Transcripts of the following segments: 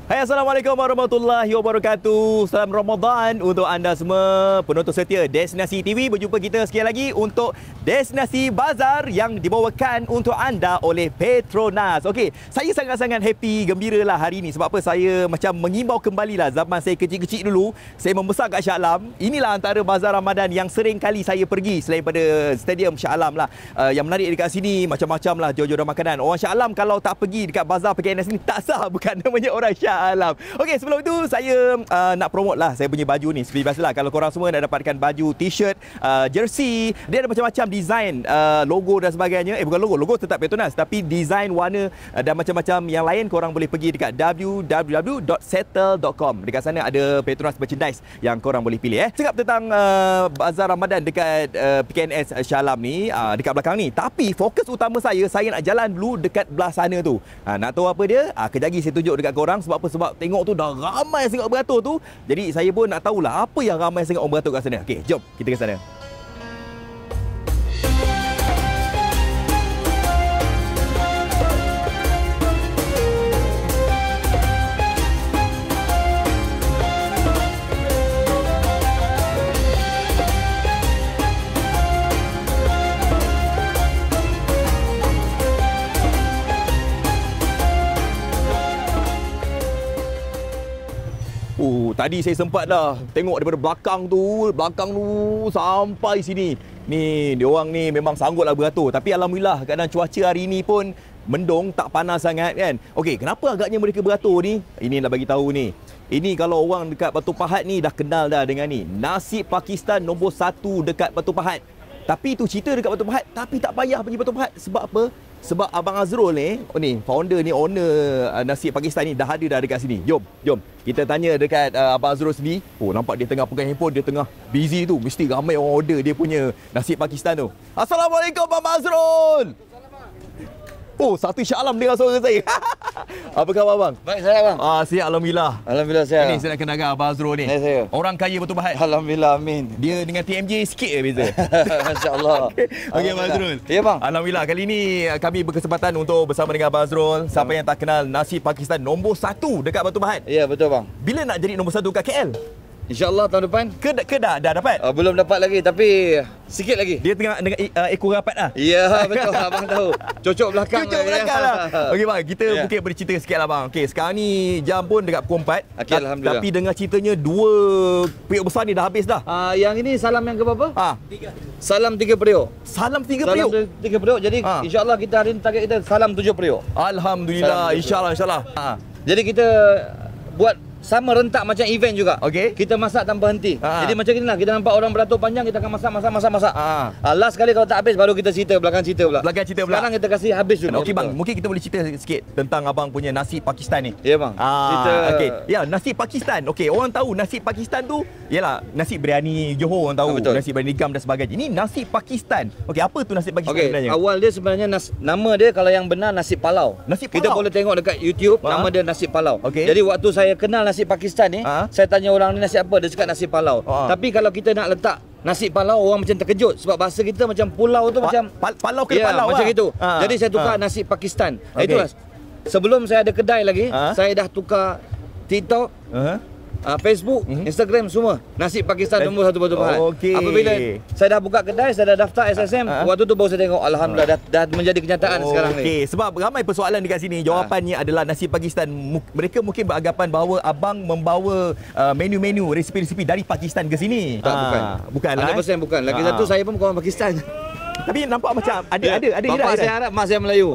Hai, Assalamualaikum warahmatullahi wabarakatuh. Salam Ramadan untuk anda semua penonton setia Destinasi TV. Berjumpa kita sekali lagi untuk Destinasi Bazar yang dibawakan untuk anda oleh Petronas. Okey, saya sangat-sangat happy, gembira lah hari ini. Sebab apa? Saya macam mengimbau kembali lah zaman saya kecil-kecil dulu. Saya membesar kat Shah Alam. Inilah antara bazar Ramadan yang sering kali saya pergi selain pada Stadium Shah Alam lah. Yang menarik dekat sini macam-macam lah jual-jual makanan. Orang Shah Alam kalau tak pergi dekat bazar PKNS ni tak sah, bukan namanya orang Shah Alam. Okey, sebelum itu saya nak promote lah saya punya baju ni. Seperti biasalah, kalau korang semua nak dapatkan baju, t-shirt, jersey, dia ada macam-macam design, logo dan sebagainya. Bukan logo tetap Petronas, tapi design, warna dan macam-macam yang lain korang boleh pergi dekat www.settle.com. Dekat sana ada Petronas merchandise yang korang boleh pilih. Cakap tentang bazar Ramadan dekat PKNS Shah Alam ni, dekat belakang ni. Tapi fokus utama saya nak jalan dulu dekat belah sana tu. Nak tahu apa dia? Kejap lagi saya tunjuk dekat korang. Sebab apa? Sebab tengok tu dah ramai sangat beratur tu. Jadi saya pun nak tahulah apa yang ramai sangat orang beratur kat sana. Okey, jom kita ke sana. Tadi saya sempat dah tengok daripada belakang tu sampai sini. Ni diorang ni memang sanggutlah beratur. Tapi alhamdulillah keadaan cuaca hari ni pun mendung, tak panas sangat kan. Okey, kenapa agaknya mereka beratur ni? Ini nak bagi tahu ni. Ini kalau orang dekat Batu Pahat ni dah kenal dah dengan ni. Nasi Pakistan nombor 1 dekat Batu Pahat. Tapi itu cerita dekat Batu Pahat, tapi tak payah pergi Batu Pahat. Sebab apa? Sebab Abang Azrul ni, founder ni, owner Nasi Pakistan ni dah ada dah dekat sini. Jom kita tanya dekat Abang Azrul sendiri. Nampak dia tengah pegang handphone, dia tengah busy tu. Mesti ramai orang order dia punya Nasi Pakistan tu. Assalamualaikum Abang Azrul. Satu Shah Alam dengar suara saya. Apa khabar bang? Baik saya bang. Sihat alhamdulillah. Alhamdulillah sihat. Ini saya nak kenalkan Abang Azrul ni. Saya. Orang kaya Batu Pahat. Alhamdulillah, amin. Dia dengan TMJ sikit je beza. Masya-Allah. Okey Abang Azrul. Ya bang. Alhamdulillah kali ini kami berkesempatan untuk bersama dengan Abang Azrul. Siapa yang tak kenal Nasi Pakistan nombor 1 dekat Batu Pahat. Ya betul bang. Bila nak jadi nombor 1 kat KL? InsyaAllah tahun depan. Ke dah dapat? Belum dapat lagi tapi sikit lagi. Dia tengah dengan ekor rapat lah. Ya betul abang tahu. Cocok belakang. Cocok belakang lah. Okey bang, kita mungkin bercerita sikit lah bang. Okey, sekarang ni jam pun dekat pukul 4. Okey, alhamdulillah. Tapi dengar ceritanya 2 periuk besar ni dah habis dah. Yang ini salam yang ke berapa? 3. Salam 3 periuk. Salam 3 periuk. Salam 3 periuk. Jadi insyaAllah kita hari ni target kita salam 7 periuk. Alhamdulillah, insyaAllah. Jadi kita buat sama rentak macam event juga. Okey. Kita masak tanpa henti. Jadi macam inilah, kita nampak orang beratur panjang, kita akan masak. Last sekali kalau tak habis baru kita cerita belakang cerita pula. Sekarang kita kasih habis dulu. Okey bang, mungkin kita boleh cerita sikit tentang abang punya Nasi Pakistan ni. Ya bang. Cerita. Okey. Ya, Nasi Pakistan. Okey, orang tahu Nasi Pakistan tu ialah nasi biryani Johor, orang tahu. Nasi biryani gam dan sebagainya. Ini Nasi Pakistan. Okey, apa tu Nasi Pakistan sebenarnya? Awal dia sebenarnya nama dia kalau yang benar Nasi Palau. Kita boleh tengok dekat YouTube nama dia Nasi Palau. Jadi waktu saya kenal Nasi Pakistan ni, saya tanya orang ni nasi apa, dia cakap nasi palau. Tapi kalau kita nak letak nasi palau, orang macam terkejut sebab bahasa kita macam pulau tu macam palau ke palau macam gitu. Jadi saya tukar Nasi Pakistan. Itulah. Sebelum saya ada kedai lagi, saya dah tukar TikTok, Facebook, Instagram semua Nasi Pakistan nombor 1 Batu Pahat. Apabila saya dah buka kedai, saya dah daftar SSM, waktu tu baru saya tengok alhamdulillah dah menjadi kenyataan sekarang ni. Sebab ramai persoalan dekat sini. Jawapannya adalah Nasi Pakistan. Mereka mungkin beranggapan bahawa abang membawa menu-menu, resipi-resipi dari Pakistan ke sini. Bukanlah. 100% bukan. Lagi satu, saya pun bukan orang Pakistan. Tapi nampak macam ada Bapak saya Arab, mak saya Melayu.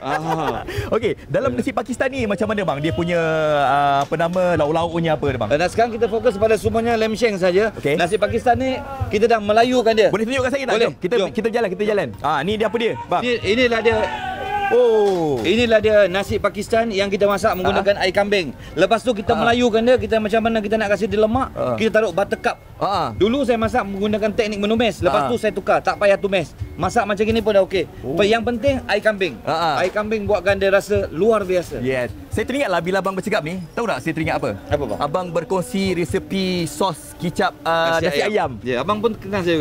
Okey, dalam Nasi Pakistan ni macam mana bang? Dia punya apa nama, lauk-lauknya apa bang? Dan sekarang kita fokus pada semuanya lam sheng saja. Nasi Pakistan ni kita dah melayukan dia. Boleh tunjukkan saya tak? Boleh. Kita jalan. Ni dia apa dia, bang? Inilah dia. Inilah dia nasi Pakistan yang kita masak menggunakan air kambing. Lepas tu kita melayukan dia, kita macam mana kita nak kasih dia lemak, kita taruh buttercup. Dulu saya masak menggunakan teknik menumis, lepas tu saya tukar, tak payah tumis. Masak macam gini pun dah okey. Yang penting air kambing. Air kambing buatkan dia rasa luar biasa. Yes. Saya teringatlah bila abang bercakap ni, tahu tak saya teringat apa? Apa bang? Abang berkongsi resepi sos kicap nasi ayam. Ya, abang pun kenal saya juga.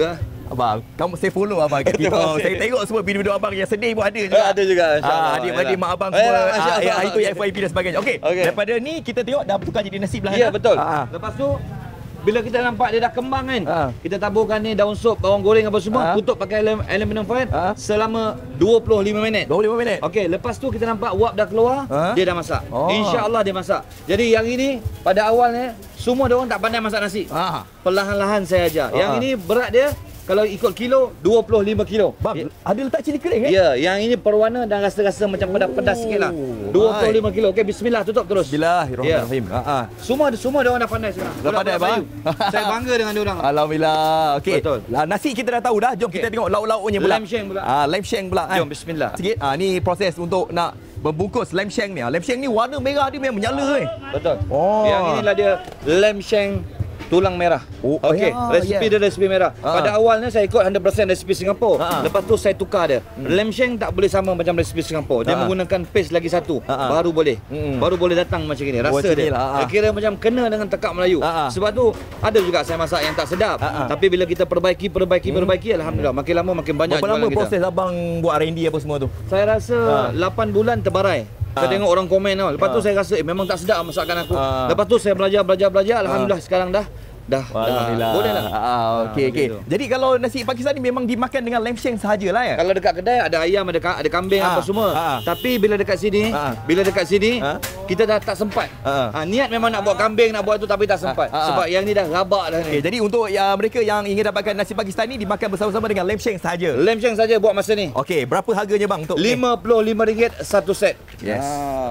Abang, kamu saya follow abang kat kita. Saya tengok semua video-video abang yang sedih pun ada juga. Ada juga, insya-Allah. Adik-adik mak abang semua. Itu FYP dan sebagainya. Okey. Daripada ni kita tengok dah bertukar jadi nasi belahan. Ya, betul. Lepas tu bila kita nampak dia dah kembang kan, kita taburkan ni daun sup, bawang goreng apa semua, tutup pakai aluminium foil selama 25 minit. 25 minit. Okey, lepas tu kita nampak wap dah keluar, dia dah masak. InsyaAllah dia masak. Jadi yang ini pada awalnya semua dia orang tak pandai masak nasi. Perlahan-lahan saya ajar. Yang ini berat dia kalau ikut kilo 25 kilo. Bang, ada letak cili kering Ya, yang ini perwarna dan rasa-rasa macam pedas sikitlah. 25 kilo. Okey, bismillah, tutup terus. Bismillahirrahmanirrahim. Semua dia orang dah pandai sekarang. Dah pandai bang. Saya bangga dengan dia orang. Alhamdulillah. Okey. Betul. Nasi kita dah tahu dah. Jom kita tengok lauk-lauknya pula. Lamb shank pula. Lamb shank pula. Jom bismillah. Sikit. Ni proses untuk nak membungkus lamb shank ni. Lamb shank ni warna merah dia memang menyala Betul. Yang inilah dia lamb shank tulang merah. Okey, resipi dia resipi merah. Pada awalnya saya ikut 100% resipi Singapura. Lepas tu saya tukar dia. Lamb shank tak boleh sama macam resipi Singapura. Dia menggunakan paste lagi satu. Baru boleh. Baru boleh datang macam ni. Rasa dia. Kira macam kena dengan tekak Melayu. Sebab tu ada juga saya masak yang tak sedap. Tapi bila kita perbaiki, alhamdulillah makin lama makin banyak jualan kita. Berapa lama proses abang buat R&D apa semua tu? Saya rasa 8 bulan terbarai. Saya tengok orang komen tau. Lepas tu saya rasa memang tak sedap masakan aku. Lepas tu saya belajar. Alhamdulillah sekarang dah Alhamdulillah. Boleh dah. Okey. Jadi kalau nasi Pakistan ni memang dimakan dengan lamb shank sahajalah ya. Kalau dekat kedai ada ayam, ada kambing apa semua. Tapi bila dekat sini, kita dah tak sempat. Niat memang nak buat kambing, nak buat tu tapi tak sempat. Sebab yang ni dah rabak dah ni. Jadi untuk mereka yang ingin dapatkan nasi Pakistan ni dimakan bersama-sama dengan lamb shank sahaja. Lamb shank saja buat masa ni. Okey, berapa harganya bang untuk RM55 satu set. Yes.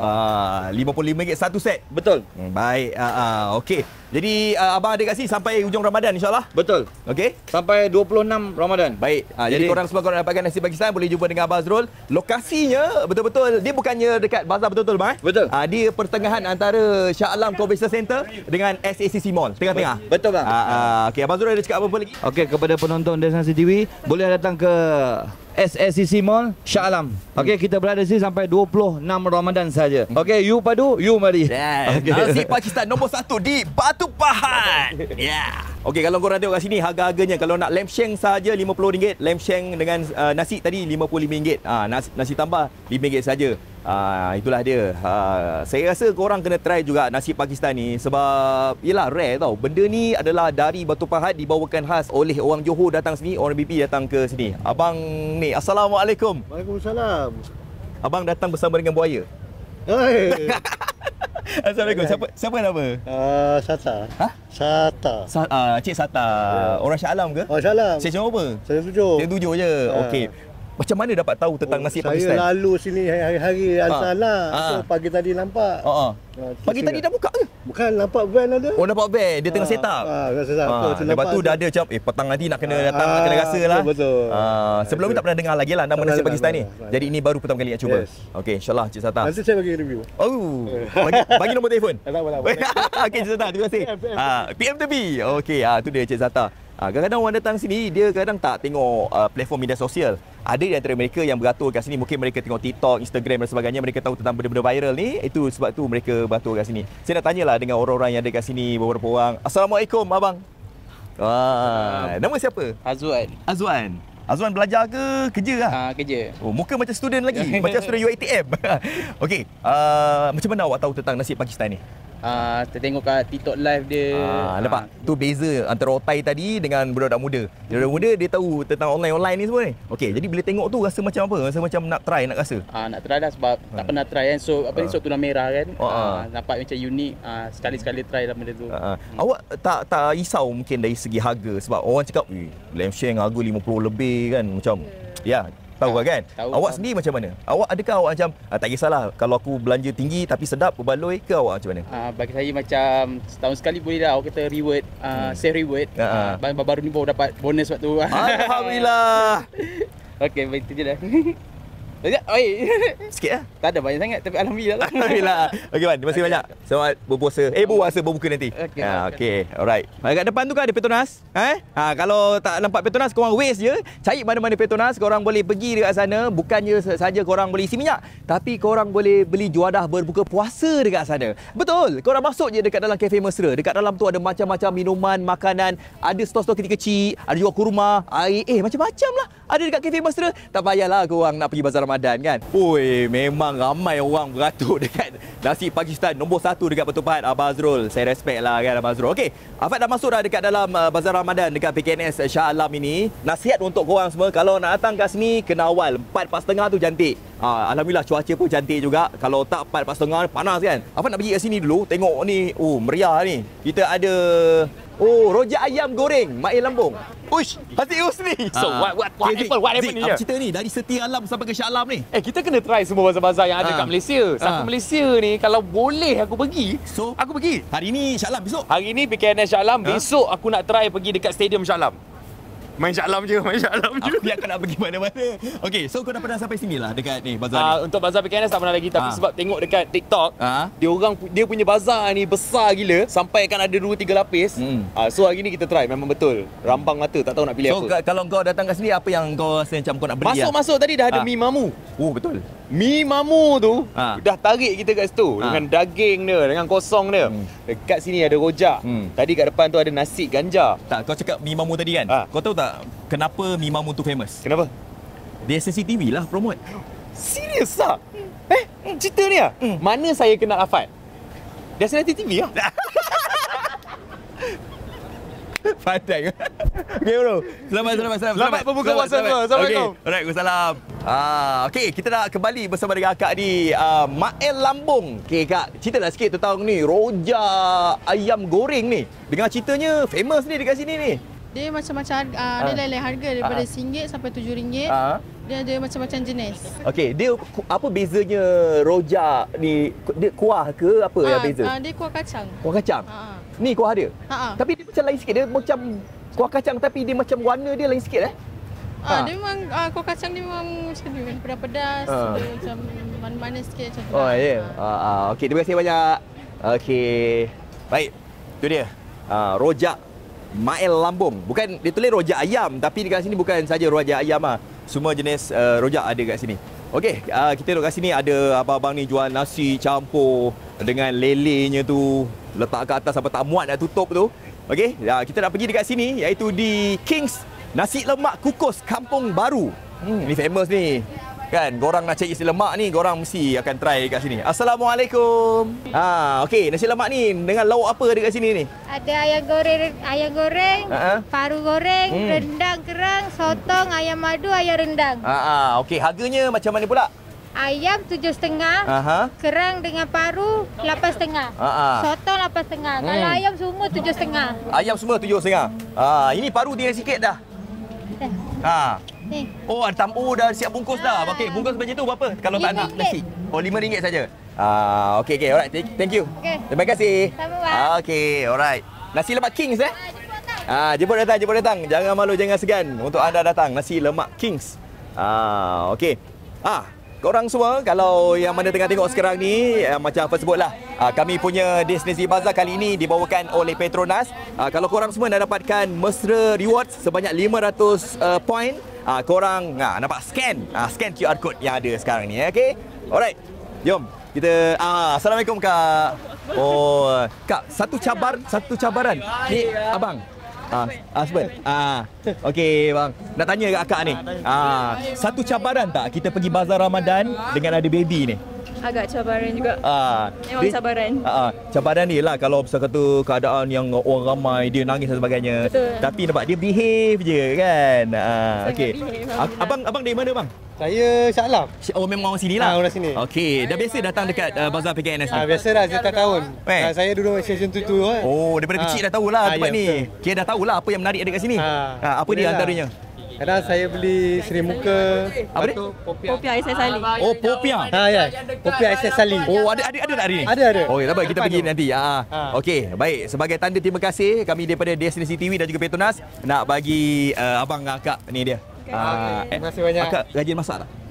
RM55 satu set. Betul. Baik. Okey. Jadi abang ada kat sini sampai hujung Ramadan insya-Allah. Betul. Okey. Sampai 26 Ramadan. Baik. Jadi korang semua korang dapatkan nasi Pakistan boleh jumpa dengan Abang Azrul. Lokasinya betul-betul dia bukannya dekat bazar betul-betul bang. Betul. Dia pertengahan antara Shah Alam Convention Center dengan SACC Mall tengah-tengah. Betul bang. Okey, Abang Azrul ada cakap apa lagi? Okey, kepada penonton Destinasi TV boleh datang ke SACC Mall Shah Alam. Okey, kita berada di sini sampai 26 Ramadan saja. Okey, you padu, you mari. Yes. Okay. Nasi Pakistan nombor 1 di Batu Pahat. Okey, kalau korang tengok kat sini harga-harganya kalau nak lamb shank saja RM50, lamb shank dengan nasi tadi RM55. Nasi tambah RM5 saja. Itulah dia. Saya rasa korang kena try juga nasi Pakistan ni sebab yelah rare tau. Benda ni adalah dari Batu Pahat dibawakan khas oleh orang Johor datang sini, orang BP datang ke sini. Abang ni, Assalamualaikum. Waalaikumsalam. Abang datang bersama dengan buaya. Assalamualaikum. Siapa nama? Sata. Sata. Cik Sata. Orang Shah Alam ke? Oh, Shah Alam. Seksyen berapa? Seksyen 7 je. Okey. Macam mana dapat tahu tentang nasi Pakistan? Saya lalu sini hari-hari hantar So pagi tadi nampak. Pagi tadi dah buka ke? Bukan, nampak van ada. Oh, nampak van. Dia tengah set up. Lepas tu dah ada macam petang nanti nak kena datang, nak kena rasa lah. Betul. Sebelum ni tak pernah dengar lagi lah nama nasi Pakistan ni. Jadi ini baru pertama kali nak cuba. Okey, insyaAllah Cik Sata. Nanti saya bagi review. Bagi nombor telefon. Tak apa. Okey Cik Sata, terima kasih. PM to B. Okey, tu dia Cik Sata. Kadang-kadang orang datang sini, dia kadang tak tengok platform media sosial. Ada di antara mereka yang beratur kat sini, mungkin mereka tengok TikTok, Instagram dan sebagainya, mereka tahu tentang benda-benda viral ni. Itu sebab tu mereka beratur kat sini. Saya nak tanyalah dengan orang-orang yang ada kat sini, beberapa orang. Assalamualaikum abang. Nama siapa? Azwan. Azwan belajar ke kerja lah? Kerja. Oh, muka macam student lagi. Macam student UiTM. Okey. Macam mana awak tahu tentang nasi Pakistan ni? Tertengok kat TikTok live dia. Nampak? Tu beza antara otai tadi dengan budak-budak muda. Budak muda dia tahu tentang online ni semua ni. Okey, jadi bila tengok tu rasa macam apa? Rasa macam nak try, nak rasa? Nak try dah sebab tak pernah try kan. So apa ni, sup tulang merah kan. Nampak macam unik. Sekali-sekali try lah benda tu. Awak tak risau mungkin dari segi harga sebab orang cakap, lamb shank harga 50 lebih kan, macam tahu kan? Awak sendiri macam mana? Adakah awak macam tak kisahlah kalau aku belanja tinggi tapi sedap berbaloi ke, awak macam mana? Bagi saya macam setahun sekali boleh dah. Awak kata reward, save reward. Baru ni baru dapat bonus waktu. Alhamdulillah. Okey, baik tu je dah. Oi. Sikit lah. Tak ada banyak sangat tapi alhamdulillah lah. Alhamdulillah. Okey Wan, terima kasih banyak. Selamat berpuasa. Berbuka nanti. Okey. Okey. Alright. Kat depan tu kan ada Petronas. Kalau tak nampak Petronas, korang waste je. Cari mana-mana Petronas, korang boleh pergi dekat sana. Bukannya saja korang boleh isi minyak, tapi korang boleh beli juadah berbuka puasa dekat sana. Betul. Korang masuk je dekat dalam Cafe Mesra. Dekat dalam tu ada macam-macam minuman, makanan, ada stor-stor kecil-kecil, ada juga kurma, air, macam-macam lah. Ada dekat Cafe Mesra. Tak payahlah korang nak pergi bazar Ramadan kan. Oi, memang ramai orang beratur dekat nasi Pakistan nombor 1 dekat pertumpahan Abang Azrul. Saya respect lah kan Abang Azrul. Okey, Afat dah masuk dah dekat dalam bazar Ramadan dekat PKNS Shah Alam ini. Nasihat untuk korang semua, kalau nak datang kat sini kena awal. 4:30 tu cantik. Alhamdulillah cuaca pun cantik juga. Kalau tak 4:30 panas kan. Afat nak pergi kat sini dulu tengok ni. Meriah ni. Kita ada rojak ayam goreng Mail Lambung. Uish, Haziq Husni. So what happened ni? Apa cerita ni dari Setia Alam sampai ke Shah Alam ni? Kita kena try semua bazar-bazar yang ada kat Malaysia. Siapa Malaysia ni kalau boleh aku pergi, aku pergi. Hari ni Shah Alam, besok? Hari ni PKNS Shah Alam, besok aku nak try pergi dekat Stadium Shah Alam. Main Shah Alam je. Aku biar kau nak pergi mana-mana. Okey, so kau dah pernah sampai sini lah dekat ni bazar ni? Untuk bazar PKNS tak pernah lagi, tapi sebab tengok dekat TikTok, dia punya bazar ni besar gila sampai kan ada 2-3 lapis. So hari ni kita try, memang betul. Rambang mata, tak tahu nak pilih apa. So kalau kau datang kat sini, apa yang kau rasa macam kau nak beli? Masuk tadi dah ada mi mamu. Betul. Mi mamu tu dah tarik kita kat situ dengan daging dia, dengan kosong dia. Dekat sini ada rojak. Tadi kat depan tu ada nasi ganja. Tak, kau cakap mi mamu tadi kan? Kau tahu tak kenapa mi mamu tu famous? Kenapa? DSNC TV lah promote. Serius tak? Cerita ni lah? Mana saya kenal Afat? DSNC TV lah. Pandai. Okey bro. Selamat berbuka puasa bro. Assalamualaikum. Okay. Alright, wassalam. Okey, kita nak kembali bersama dengan akak di Mail Lambung. Okey kak, ceritalah sikit tentang ni rojak ayam goreng ni. Dengar ceritanya famous ni dekat sini ni. Dia macam-macam, dia lain-lain harga daripada RM1 sampai RM7. Dia ada macam-macam jenis. Okey, dia apa bezanya rojak ni? Dia kuah ke apa yang beza? Dia kuah kacang. Kuah kacang? Ni kuah dia? Tapi dia macam lain sikit. Dia macam kuah kacang tapi dia macam warna dia lain sikit Dia memang kuah kacang dia memang macam ni, pedas-pedas, dia macam manis-manis sikit macam tu. Oh ya. Okey, terima kasih banyak. Okey. Baik. Tu dia. Rojak Mail Lambung. Bukan dia tulis rojak ayam, tapi dekat sini bukan saja rojak ayam semua jenis rojak ada kat sini. Okey, kita duduk kat sini ada abang-abang ni jual nasi campur dengan lelenya tu, letak kat atas sampai tak muat nak tutup tu. Okey, kita nak pergi dekat sini iaitu di Kings Nasi Lemak Kukus Kampung Baru. Ni famous ni. Kan, korang nak cari nasi lemak ni, korang mesti akan try kat sini. Assalamualaikum. Okey, nasi lemak ni dengan lauk apa dekat sini ni? Ada ayam goreng, paru goreng, rendang kerang, sotong, ayam madu, ayam rendang. Okey, harganya macam mana pula? Ayam 7,5, kerang dengan paru 8,5, sotong 8,5. Kalau ayam semua 7,5. Ayam semua 7,5. Ini paru tinggal sikit dah. Ni. Ada dah siap bungkus dah. Okey, bungkus macam tu berapa kalau tak nak nasi? RM5 saja. Okey, alright. Thank you. Terima kasih. Sama-sama. Okey, alright. Nasi lemak Kings jemput datang. Jangan malu, jangan segan untuk anda datang. Nasi lemak Kings. Okey. Korang semua kalau yang mana tengah tengok sekarang ni, macam apa sebutlah, kami punya destinasi bazar kali ini dibawakan oleh Petronas. Kalau korang semua nak dapatkan Mesra Rewards sebanyak 500 poin, korang nampak scan QR code yang ada sekarang ni. Okey. Alright. Jom kita Assalamualaikum kak. Kak, satu cabaran. Ni abang. Husband. Okey bang. Nak tanya kat akak ni. Satu cabaran tak kita pergi bazar Ramadan dengan ada baby ni? Agak cabaran juga. Memang cabaran. Cabaran ni lah kalau misalnya kata keadaan yang orang ramai, dia nangis dan sebagainya. Betul. Tapi nampak dia behave je kan. Okey. Behave. Abang dari mana bang? Saya Shah Alam. Memang orang sini lah. Orang sini. Okey, dah biasa datang dekat bazar PKNS ni? Biasa dah setiap tahun. Saya duduk stesen tu. Daripada kecil dah tahulah tempat ni. Betul. Kira dah tahulah apa yang menarik ada kat sini. Apa dia antaranya? Kadang saya beli Seri Muka. Apa dia? Popiah Aisyah Salih. Popiah. Ya. Popiah Aisyah Salih. Ada tak hari ni? Ada. Tak apa, kita pergi nanti. Okey, baik. Sebagai tanda terima kasih kami daripada Destinasi TV dan juga Petronas nak bagi abang dan akak ni dia. Terima kasih banyak. Akak rajin masak tak?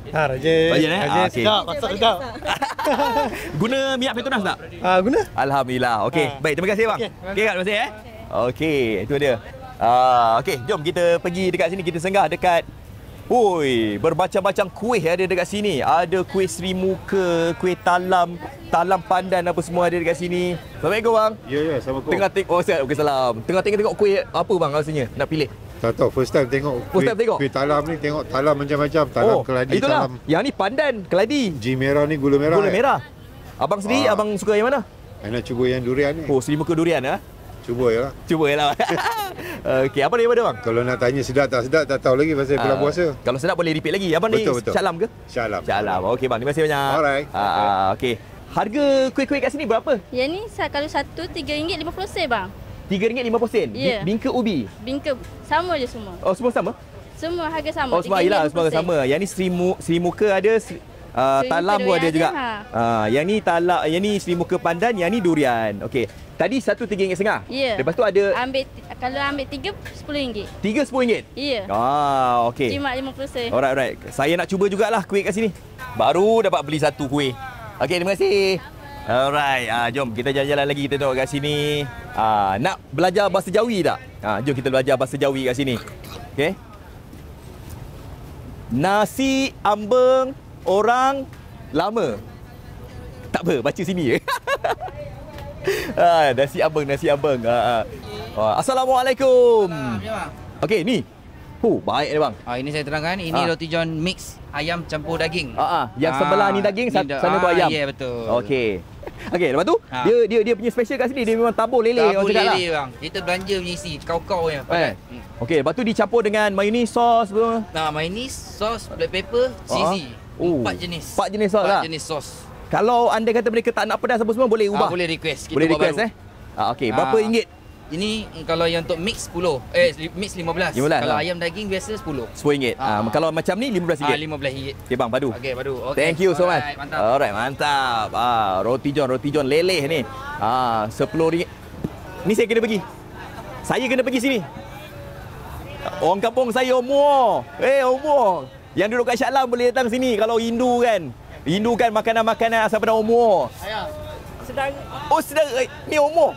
Rajin. Rajin Rajin. Okey. Sedap, masak sedap. Guna minyak Petronas tak? Guna. Alhamdulillah. Okey. Baik, terima kasih bang. Okey, terima kasih Okey, itu dia. Okey, jom kita pergi dekat sini, kita singgah dekat bermacam-macam kuih ada dekat sini. Ada kuih Sri Muka, kuih talam, talam pandan apa semua ada dekat sini. Assalamualaikum bang. Ya, Assalamualaikum. Tengah tengok, salam. Tengah tengok kuih apa bang rasanya nak pilih? Tak tahu, first time tengok. Kuih talam ni, tengok talam macam-macam. Talam keladi, itulah. talam. Yang ni pandan, keladi. Ji merah ni gula merah. Gula merah. Abang sendiri, abang suka yang mana? Saya nak cuba yang durian ni. Sri Muka durian Cuba je lah. Cuba je lah. Okey, apa daripada bang? Kalau nak tanya sedap tak tahu lagi pasal bulan puasa. Kalau sedap boleh repeat lagi. Abang betul. ni Shah Alam ke? Shah Alam. Shah Alam. Okey bang, terima kasih banyak. Alright. Okey. Harga kuih-kuih kat sini berapa? Yang ni kalau satu RM3.50 bang. RM3.50? Ya. Bingka ubi? Bingka sama je semua. Oh, semua sama? Semua harga sama. Oh, semua sama. Yang ni Sri Muka ada, talam pun ada juga. Yang ni talam, yang ni Sri Muka pandan, yang ni durian. Okey. Tadi satu RM3.50. Ya. Lepas tu ada kalau ambil 3 RM10. 3 RM10. Ya. Okey. Jimat RM50. Alright. Saya nak cuba jugalah kuih kat sini. Baru dapat beli satu kuih. Okey, terima kasih. Alright, jom kita jalan-jalan lagi, kita tengok kat sini. Nak belajar bahasa Jawi tak? Jom kita belajar bahasa Jawi kat sini. Okey. Nasi ambeng orang lama. Tak apa, baca sini je. Nasi abang. Assalamualaikum. Okey, ni. Baik ni bang. Ini saya terangkan, ini roti john mix ayam campur daging. Yang sebelah ni daging, sana tu ayam. Ya, betul. Okey. Lepas tu dia punya special kat sini, dia memang tabur lele orang cakap lah. Tabur lele bang. Kita belanja punya isi kau-kau je. Okey, lepas tu dicampur dengan mayonnaise, sos semua. Mayonnaise, sos, black pepper, cheesy. 4 jenis. 4 jenis sos lah. 4 jenis sos. Kalau anda kata mereka tak nak pedas apa semua, boleh ubah? Boleh request. Boleh request okey, berapa ringgit? Ini kalau yang untuk mix 10. Mix 15. Kalau ayam daging biasa 10. RM10. Kalau macam ni RM15. RM15. Okey bang, padu. Okey, padu. Thank you so much. Mantap. Alright, mantap. Roti john leleh ni. RM10. Ni saya kena pergi. Saya kena pergi sini. Orang kampung saya umur. Umur. Yang duduk kat Shah Alam boleh datang sini kalau rindu kan. Rindukan makanan-makanan asal pada umur. Sedang. Sedara. Ni umur.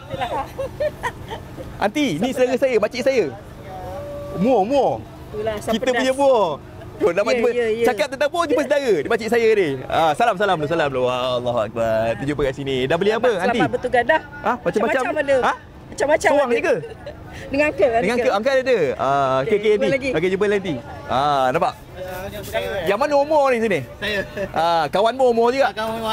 Aunty, ni saudara saya, makcik saya. Umur. Kita punya umur. Cakap tentang umur, jumpa saudara. Dia makcik saya ni. Salam dulu. Allahuakbar. Kita jumpa kat sini. Dah beli apa, Aunty? Selamat bertugadah. Macam-macam ada. Macam-macam seorang je ke? Dengan Angkat ada. Okey, Okey, jumpa nanti. Nampak? Yang mana umur ni sini? Saya. Kawanmu umur juga? Kawan umur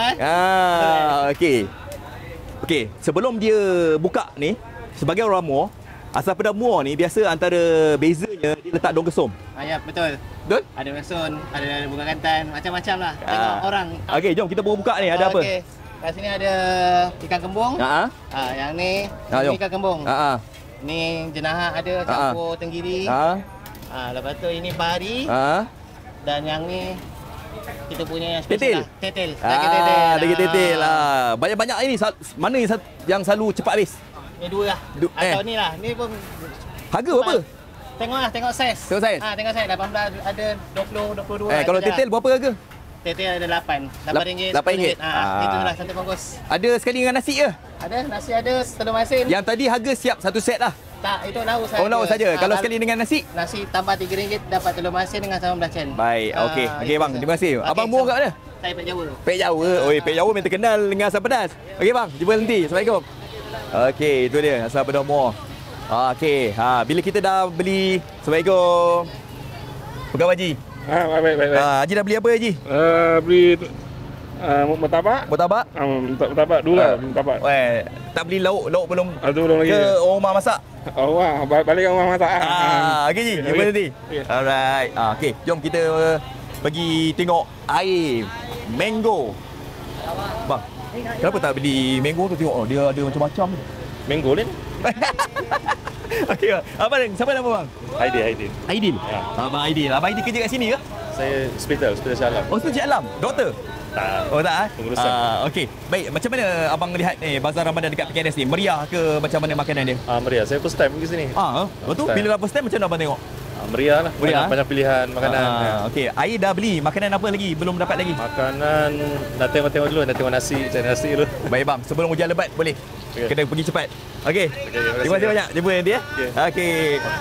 Okey, sebelum dia buka ni, sebagai orang Muar, asal pada Muar ni biasa antara bezanya dia letak daun kesum. Ya, betul. Betul? Ada resun, ada bunga kantan, macam-macam lah. Tengok orang. Okey, jom kita buka ni, ada apa? Okey. Kat sini ada ikan kembung. Yang ni ikan kembung. Ni jenaha ada campur tenggiri. Lepas tu ini pari. Dan yang ni kita punya yang special lah. Tetel. Daging tetel lah. Banyak-banyak ini. Mana yang selalu cepat habis? Ni dua lah. Atau ni lah. Ni pun harga berapa? Tengok saiz. Tengok saiz. 18 ada 20, 22. Kalau tetel berapa harga? Tetel ada 8. RM8. RM8. Itu lah satu bungkus. Ada sekali dengan nasi ke? Ada nasi, ada telur masin. Yang tadi harga siap satu set lah. Tak, itu lauk saja. Lauk saja. Kalau sekali dengan nasi? Nasi tambah RM3 dapat telur masin dengan sambal belacan. Baik, okey. Okey bang, terima kasih. Abang Muar kat mana? Saya Pek Jawa. Pek Jawa. Pek Jawa memang terkenal dengan asam pedas. Okey bang, jumpa nanti. Assalamualaikum. Okey, itu dia asam pedas Muar. Okey, bila kita dah beli, Assalamualaikum. Pegawai Haji. Baik. Haji dah beli apa Haji? Beli Murtabak. Murtabak dulu lah. Murtabak. Tak beli lauk belum? Itu belum lagi. Ke orang rumah masak? Balik ke rumah masak. Okey Ji, jumpa nanti. Alright. Okey, jom kita pergi tengok air mango. Bang, kenapa tak beli mango tu? Tengok dia ada macam-macam. Mango ni? Okey, abang siapa nama bang? Aidil. Ya. Abang Aidil kerja kat sini ke? Saya hospital Shah Alam. Oh, Shah Alam. Doktor? Tak. Oh, tak? Pengurusan. Okey. Baik, macam mana abang lihat bazar Ramadan dekat PKNS ni? Meriah ke macam mana makanan dia? Meriah. Saya first time pergi sini. Betul. Bila dah first time macam mana abang tengok? Meriah lah. Banyak pilihan makanan. Okey, air dah beli. Makanan apa lagi? Belum dapat lagi. Makanan dah tengok dulu, dah tengok nasi, cari nasi dulu. Baik bang, sebelum hujan lebat boleh. Kena pergi cepat. Okey. Terima kasih banyak. Jumpa nanti ya. Okey.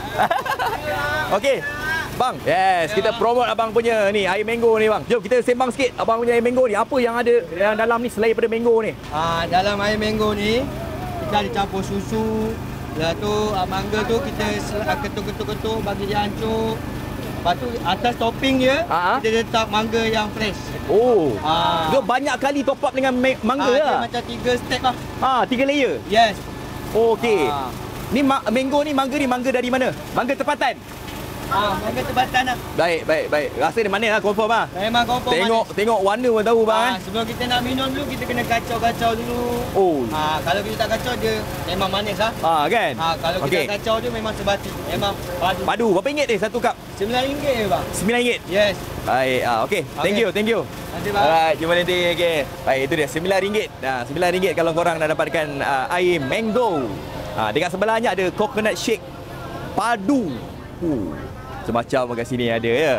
Okey. Bang, yes, kita promote abang punya ni air mango ni bang. Jom kita sembang sikit abang punya air mango ni. Apa yang ada yang dalam ni selain daripada mango ni? Dalam air mango ni kita ada campur susu. Lepas tu mangga tu kita ketuk-ketuk bagi dia hancur. Lepas tu atas topping dia kita letak mangga yang fresh. Oh. So banyak kali top up dengan mangga lah. Dia macam 3 step lah. 3 layer. Yes. Okey. Ni mango ni mangga dari mana? Mangga tempatan. Mangga tempatan lah. Baik. Rasa dia manis lah, confirm lah. Memang confirm Tengok warna pun tahu bang. Sebelum kita nak minum dulu, kita kena kacau-kacau dulu. Oh. Kalau kita tak kacau, dia memang manis lah. Kan? Kalau kita kacau, dia memang sebati. Memang padu. Padu. Berapa ringgit ni satu cup? RM9 je bang. RM9? Yes. Baik. Okey. Thank you. Nanti bang. Alright, jumpa nanti. Okey. Baik, itu dia RM9. RM9 kalau korang nak dapatkan air mango. Dekat sebelahnya ada coconut shake padu. Semacam kat sini ada ya.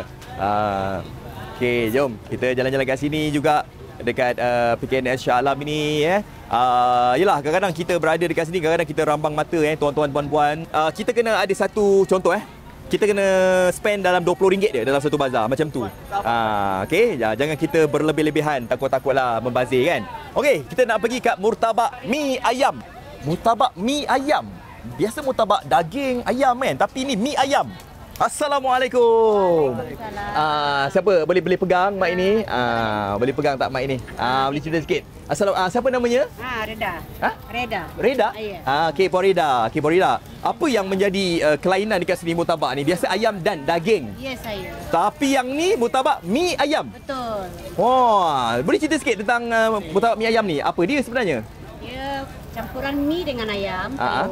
Okey, jom kita jalan-jalan kat sini juga dekat PKNS Shah Alam ini yelah, kadang-kadang kita berada dekat sini, kadang-kadang kita rambang mata tuan-tuan puan-puan. Kita kena ada satu contoh kita kena spend dalam RM20 je dalam satu bazar macam tu. Okey, jangan kita berlebih-lebihan, takut-takutlah membazir kan. Okey, kita nak pergi kat murtabak mi ayam. Murtabak mi ayam. Biasa murtabak daging ayam kan, tapi ni mi ayam. Assalamualaikum. Siapa boleh pegang mic ini? Boleh pegang tak mic ini? Boleh cerita sikit. Siapa namanya? Reda. Reda? Ya. Okey, Puan Reda. Apa yang menjadi kelainan dekat sini murtabak ni? Biasa ayam dan daging. Ya, saya. Tapi yang ni murtabak mi ayam. Betul. Boleh cerita sikit tentang murtabak mi ayam ni? Apa dia sebenarnya? Dia campuran mi dengan ayam.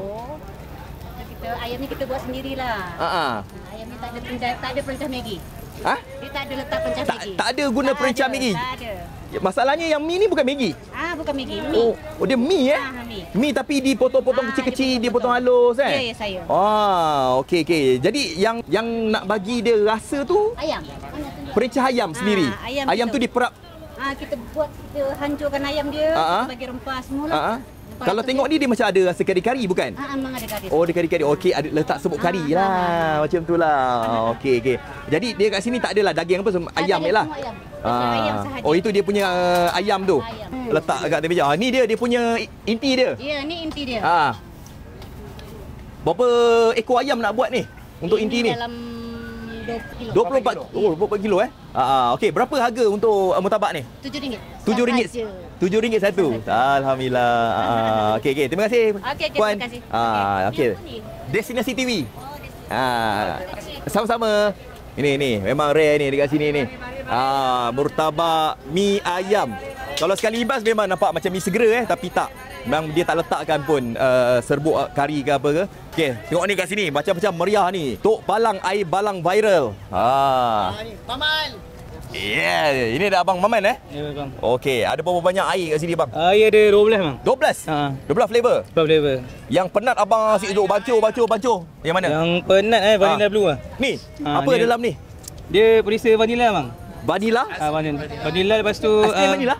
Ayam ni kita buat sendirilah. Ayam ni tak ada perencah Maggi. Dia tak ada letak perencah Maggi. Tak ada guna perencah Maggi. Tak ada. Masalahnya yang mi ni bukan Maggi. Bukan Maggi, mi. Dia mi Mi tapi dipotong-potong kecil-kecil, dia potong halus kan? Ya, saya. Okey. Jadi yang nak bagi dia rasa tu ayam. Perencah ayam sendiri. Ayam tu diperap. Kita buat, kita hancurkan ayam dia, bagi rempah semula. Kalau tengok ni dia macam ada rasa kari-kari bukan? Memang ada kari. Dia kari-kari. Okey, ada letak serbuk kari lah. Macam tu lah. Okey. Jadi dia kat sini tak adalah daging apa, ayam je lah. Itu dia punya ayam tu. Letak kat meja. Ni dia punya inti dia. Ya, ni inti dia. Berapa ekor ayam nak buat ni? Untuk inti ni? Dalam 24 kilo. Okey, berapa harga untuk murtabak ni? RM7. RM7 satu. Alhamdulillah. Okey. Terima kasih. Puan. Terima kasih. Okey. Destinasi TV. Sama-sama. Ini memang rare ni dekat sini ni. Murtabak mi ayam. Kalau sekali ibas memang nampak macam mi segera tapi tak. Memang dia tak letakkan pun serbuk kari ke apa ke. Okey, tengok ni kat sini macam-macam meriah ni. Tok Palang air balang viral. Maman. Ini dah abang Maman Ya bang. Okey, ada berapa banyak air kat sini bang? Air ada 12 bang. 12? 12 flavor? 12 flavor. Yang penat abang asyik duduk baca. Yang mana? Yang penat vanilla blue lah. Ni, apa dalam ni? Dia perisa vanilla bang. Vanilla? Vanilla lepas tu vanilla?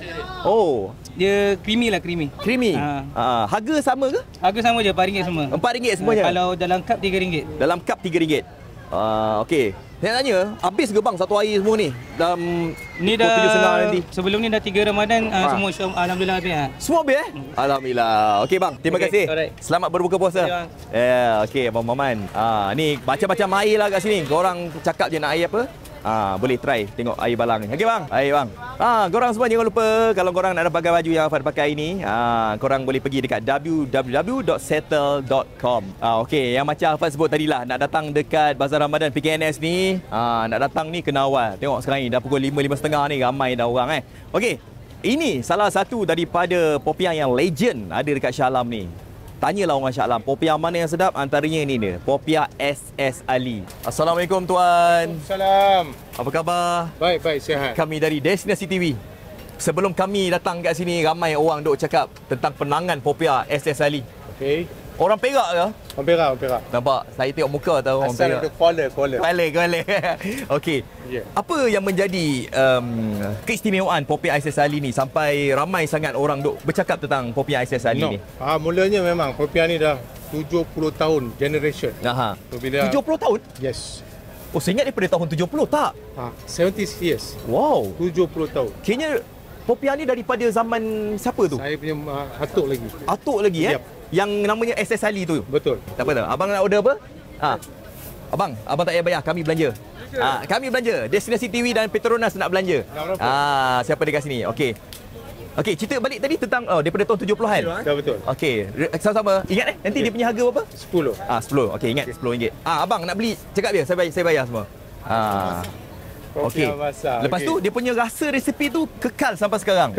Dia creamy. Creamy. Harga sama ke? Harga sama je, RM4 semua. RM4 semuanya? Kalau dalam cup RM3. Dalam cup RM3. Okey. Saya tanya, habis ke bang satu air semua ni? Dalam ni dah nanti. Sebelum ni dah 3 Ramadan semua alhamdulillah habis. Semua habis Alhamdulillah. Okey bang, terima kasih. Alright. Selamat berbuka puasa. Okey abang Maman. Ni macam-macam air lah kat sini. Korang cakap je nak air apa? Boleh try tengok air balang ni. Okey bang. Air bang. Korang semua jangan lupa kalau korang nak pakai baju yang Afad pakai ni, korang boleh pergi dekat www.settle.com. Okey, yang macam Afad sebut tadilah, nak datang dekat Bazar Ramadan PKNS ni, nak datang ni kena awal. Tengok sekarang ni dah pukul 5:30 ni, ramai dah orang Okey. Ini salah satu daripada popiah yang legend ada dekat Shah Alam ni. Tanyalah orang Shah Alam, popiah mana yang sedap? Antaranya ini dia, popiah SS Ali. Assalamualaikum tuan. Salam. Apa khabar? Baik, sihat. Kami dari Destinasi TV. Sebelum kami datang kat sini, ramai orang duk cakap tentang penangan popiah SS Ali. Okey. Orang Perak ke? Orang Perak. Nampak? Saya tengok muka tahu orang Asal Perak. ada Kuala. Kuala. Okey. Yeah. Apa yang menjadi keistimewaan Popiah Ais Sali ni sampai ramai sangat orang duk bercakap tentang Popiah Ais Sali ni? Mulanya memang Popiah ni dah 70 tahun generation. So, bila 70 tahun? Yes. Oh, saya ingat daripada tahun 70 tak? 70 years. Wow. 70 tahun. Kayaknya Popiah ni daripada zaman siapa tu? Saya punya atuk lagi. Atuk lagi Yang namanya SS Ali tu. Betul. Tak apa tak. Abang nak order apa? Abang tak payah bayar, kami belanja. Kami belanja. Destinasi TV dan Petronas nak belanja. Siapa dekat sini? Okey, cerita balik tadi tentang daripada tahun 70-an. Ya, betul. Okey, sama-sama. Ingat nanti dia punya harga berapa? 10. 10. Okey, ingat RM10. Abang nak beli, cakap dia, saya bayar semua. Okey. Lepas tu dia punya rasa resipi tu kekal sampai sekarang.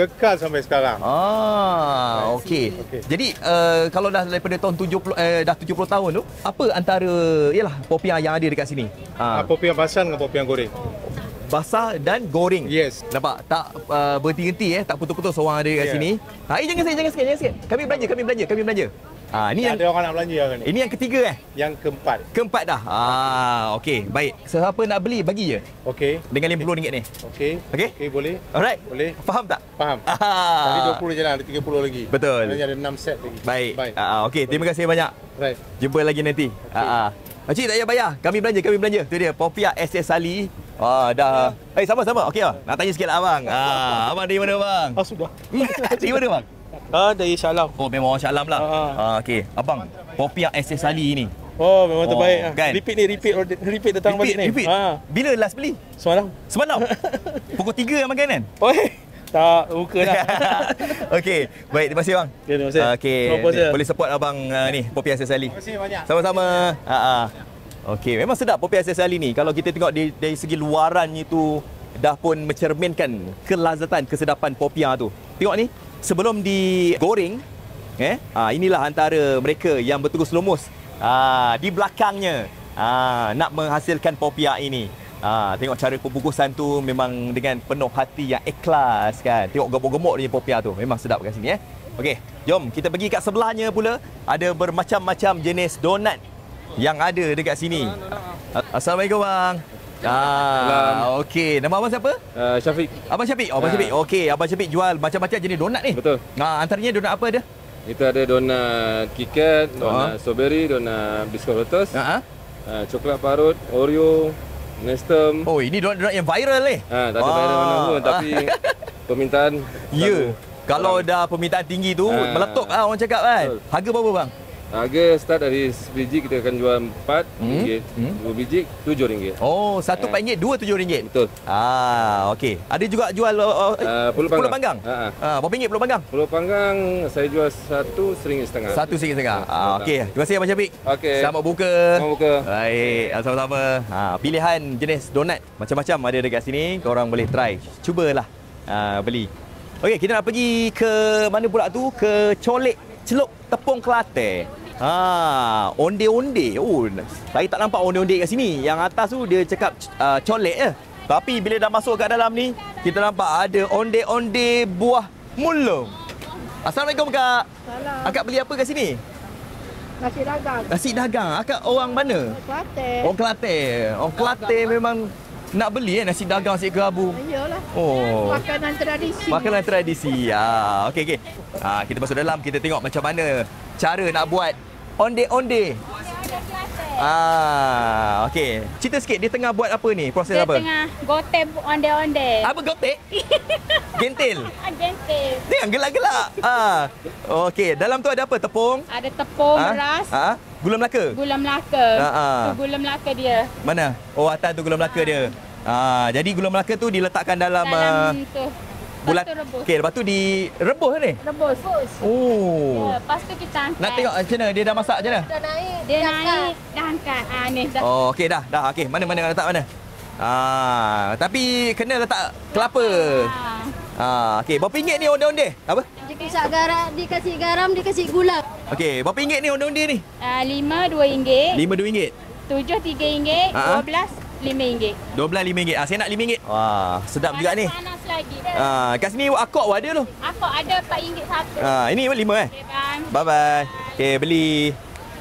Okey. Jadi kalau dah daripada tahun 70 dah 70 tahun tu, apa antara Popiah yang ada dekat sini? Popiah basah dengan Popiah goreng. Basah dan goreng. Yes. Nampak? Tak berhenti-henti tak putus-putus orang ada dekat sini. Jangan sikit. Kami belanja. Ni ada orang nak belanja ni. Ini yang ketiga Yang keempat. Keempat dah. Okey, baik. Siapa nak beli bagi je. Okey. Dengan RM50 ni. Okey, boleh. Alright. Boleh. Faham tak? Faham. Tadi 20 je lah, ada 30 lagi. Betul. Ada 6 set lagi. Baik. Okey, terima kasih banyak. Right. Jumpa lagi nanti. Pakcik tak payah bayar. Kami belanja. Tu dia Popiah SS Sali. Dah. Sama-sama. Okey nak tanya sikit lah abang. Abang dari mana bang? Sudah. Dari mana bang? Dari Shah Alam. Oh, memang orang Shah Alam lah. Okey, abang, Popiah SS Sali ni. Oh, memang terbaik. Kan? Repeat datang balik ni. Bila last beli? Semalam. Pukul 3 makan kan? Tak, buka dah. Okey, baik, terima kasih bang. Terima kasih. Okey, boleh support abang ni, Popiah SS Sali. Terima kasih banyak. Sama-sama. Okey, memang sedap Popiah SS Sali ni. Kalau kita tengok dari segi luarannya tu dah pun mencerminkan kelazatan, kesedapan Popiah tu. Tengok ni, sebelum digoreng, inilah antara mereka yang bertugas lumus di belakangnya nak menghasilkan Popiah ini. Tengok cara pembungkusan tu memang dengan penuh hati yang ikhlas kan. Tengok gemuk-gemuk dia Popiah tu. Memang sedap kat sini Okey, jom kita pergi kat sebelahnya pula. Ada bermacam-macam jenis donat yang ada dekat sini. Assalamualaikum bang. Okey, nama abang siapa? Syafiq. Abang Syafiq. Abang Syafiq. Okey, abang Syafiq jual macam-macam jenis donat ni. Betul. Antaranya donat apa ada? Itu ada donat KitKat, donat strawberry, donat biskut lotus. Coklat parut, Oreo, Nestum. Oh, ini donat yang viral ni. Tak ada viral mana pun, tapi permintaan. Ya. Kalau dah permintaan tinggi tu meletup orang cakap kan. Harga berapa bang? Harga start dari sebiji kita akan jual 4 ringgit, 2 biji RM7. Oh, satu RM4, 2 RM7. Betul. Okey. Ada juga jual pulut panggang. Berapa ringgit pulut panggang? Pulut panggang saya jual satu RM1.50. Satu RM1.50. Okey. Terima kasih Abang Syafiq. Okey. Selamat buka. Selamat buka. Baik, sama-sama. Pilihan jenis donat macam-macam ada dekat sini. Korang boleh try. Cubalah beli. Okey, kita nak pergi ke mana pula tu? Ke Colek Celup Tepung Kelantan. Onde-onde. Oh, saya tak nampak onde-onde kat sini. Yang atas tu dia cakap colek je. Tapi bila dah masuk kat dalam ni, kita nampak ada onde-onde buah mulung. Assalamualaikum kak. Salam. Akak beli apa kat sini? Nasi dagang. Nasi dagang. Akak orang mana? Kelantan. Orang Kelantan. Orang Kelantan memang nak beli nasi dagang nasi kerabu. Iyalah. Oh. Makanan tradisi. Makanan tradisi. Okey. Kita masuk dalam, kita tengok macam mana cara nak buat onde-onde. Okey. Cerita sikit, dia tengah buat apa ni? Proses dia apa? Dia tengah gotek onde-onde. Apa gotek? Gentil. Gentil. Jangan gelak-gelak. Okey, dalam tu ada apa? Tepung? Ada tepung, beras. Gula Melaka? Gula Melaka. Tu gula Melaka dia. Mana? Oh, atas tu gula Melaka dia. Jadi gula Melaka tu diletakkan dalam tu. Bulat. Okey, lepas tu direbus ni? Rebus. Oh. Ya, lepas tu kita angkat. Nak tengok macam mana dia dah masak macam mana? Dah naik. Dia naik, dah angkat. Ni dah. Oh, okey dah. Okey, mana letak mana? Tapi kena letak kelapa. Okey, berapa ringgit ni onde-onde? Apa? Dikasih garam, dikasih gula. Okey, berapa ringgit ni onde-onde ni? 5 RM2. 5 RM2. 7 RM3. 12 RM5. 12 RM5. Saya nak RM5. Wah, sedap juga ni. Panas lagi. Kat sini akok ada tu. Akok ada RM4 satu. Ini 5 Okay, bang. Bye-bye. Okey, beli.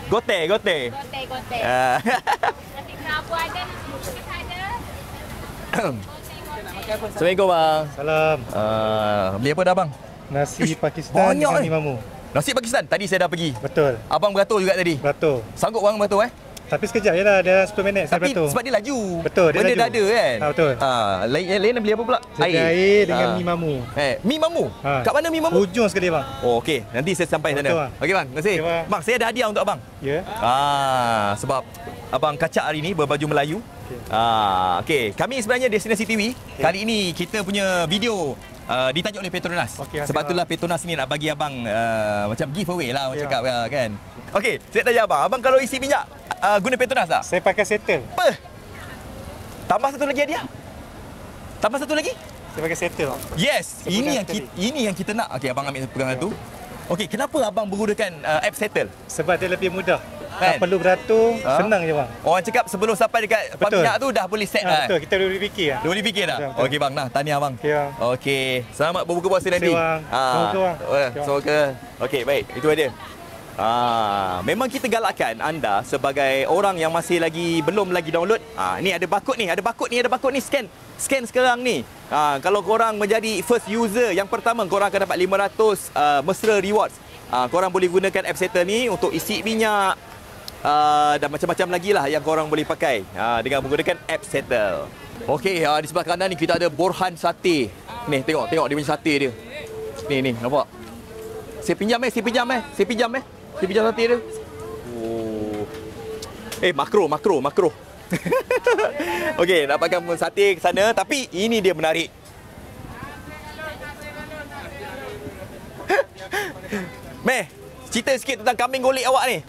Gote. Gote. Nanti kenapa ada, ada. Assalamualaikum bang. Salam. Beli apa dah bang? Nasi Pakistan dengan mi mamu. Nasi Pakistan? Tadi saya dah pergi. Betul. Abang beratur juga tadi? Beratur. Sanggup bang beratur Tapi sekejap je lah, ada 10 minit saya beratur. Tapi sebab dia laju. Betul, dia benda laju. Dah ada kan? Betul. Lain beli apa pula? Air dengan mi mamu. Mi mamu? Kat mana mi mamu? Ujung sekali bang. Oh okey, nanti saya sampai sana. Okey bang, terima kasih. Okay, bang, saya ada hadiah untuk abang. Ya. Sebab abang kacak hari ni berbaju Melayu. Okey, kami sebenarnya Destinasi TV. Kali ini kita punya video ditajuk oleh Petronas. Sebab itulah Petronas ni nak bagi abang macam giveaway lah, orang cakap kan. Okey, saya tanya abang kalau isi minyak guna Petronas tak? Saya pakai settle. Apa? Tambah satu lagi hadiah? Tambah satu lagi? Saya pakai settle. Yes, ini yang kita nak. Okey, abang ambil pegangan tu. Okey, kenapa abang menggunakan app Settle? Sebab dia lebih mudah. Tak perlu beratur, senang je bang. Orang cakap sebelum sampai dekat pam minyak tu dah boleh set dah. Betul, kita boleh fikir dah. Boleh fikir dah. Okey bang, nah tahniah bang. Okey, selamat berbuka puasa nanti. Semoga bang. Semoga. Okey, baik. Itu dia. Memang kita galakkan anda sebagai orang yang masih belum lagi download. Ni ada barcode ni, scan sekarang ni. Kalau korang menjadi first user yang pertama, korang akan dapat 500 mesra rewards. Korang boleh gunakan app Settle ni untuk isi minyak dan macam-macam lagi lah yang korang boleh pakai dengan menggunakan app Settle. Okey, di sebelah kanan ni kita ada Borhan Sate. Ni tengok dia punya sate dia. Ni nampak. Saya pinjam sate dia. Makro. Okey, dapatkan sate ke sana, tapi ini dia menarik. Meh, cerita sikit tentang kambing golek awak ni.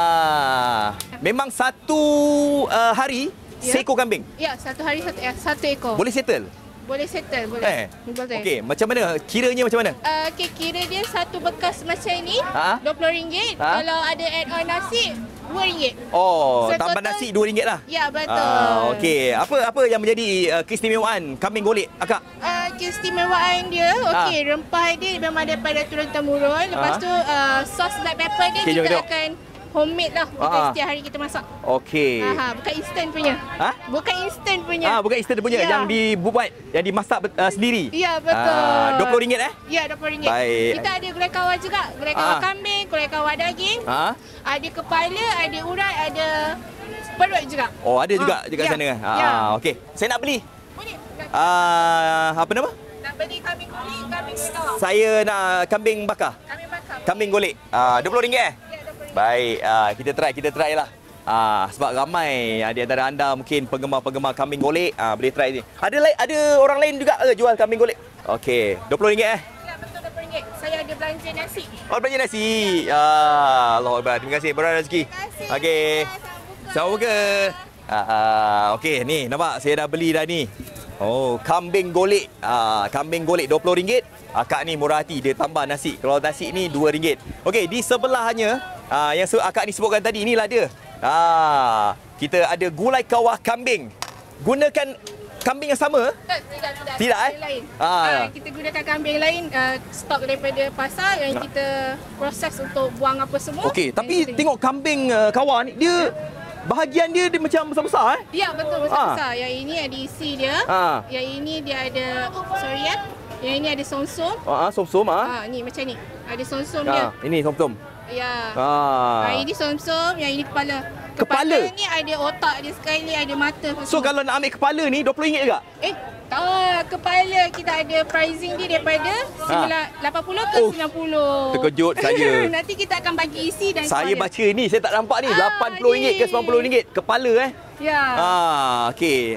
Memang satu hari seekor kambing? Ya, satu hari satu ekor. Boleh settle? Boleh settle, boleh. Okey, macam mana? Kiranya macam mana? Okey, kira dia satu bekas macam ni, RM20. Kalau ada add-on nasi, RM2. Oh, tambah nasi RM2 lah? Ya, betul. Okey, apa yang menjadi keistimewaan kambing golek, akak? Keistimewaan dia, okey, rempah dia memang daripada turun-temurun. Lepas tu, sos black pepper dia kita akan homemade lah. Setiap hari kita masak. Okey. Bukan instant punya. Bukan instant punya. Bukan instant punya, yang dibuat, yang dimasak sendiri. Ya, betul. RM20 Ya, RM20. Baik. Kita ada gulai kawar juga. Gulai kawar kambing, gulai kawar daging. Ada kepala, ada urat, ada perut juga. Oh, ada juga dekat sana kan? Okey. Saya nak beli. Boleh. Apa nama? Nak beli kambing golek, kambing kawar. Saya nak kambing bakar. Kambing golek. RM20 Baik, kita try lah. Sebab ramai di antara anda mungkin penggemar-penggemar kambing golek, boleh try ni. Ada orang lain juga jual kambing golek? Okey, RM20 Ya, betul RM20. Saya ada belanja nasi. Oh, belanja nasi. Allahu Akbar. Terima kasih, berada rezeki. Okey. Selamat buka. Okey, ni nampak saya dah beli dah ni. Oh, kambing golek. Kambing golek RM20. Akak ni murah hati, dia tambah nasi. Kalau nasi ni RM2. Okey, di sebelahnya yang akak ni sebutkan tadi, inilah dia. Kita ada gulai kawah kambing. Gunakan kambing yang sama? Tidak lain. Kita gunakan kambing lain, stok daripada pasar yang kita proses untuk buang apa semua. Okey, tapi tengok kambing kawah ni, dia bahagian dia macam besar-besar Ya, betul, besar-besar. Yang ini ada isi dia. Yang ini dia ada Yang ini ada somsom. Somsom ni macam ni. Ada somsom dia. Ini somsom. Ya. Ini somsom, yang ini kepala. Kepala ni ada otak dia sekali, ada mata. So kalau nak ambil kepala ni RM20 juga? Tak, kepala kita ada pricing dia daripada 80 ke 90. Terkejut saya. Nanti kita akan bagi isi dan saya baca ni, saya tak nampak ni. RM80 ke RM90 kepala Ya. Okey.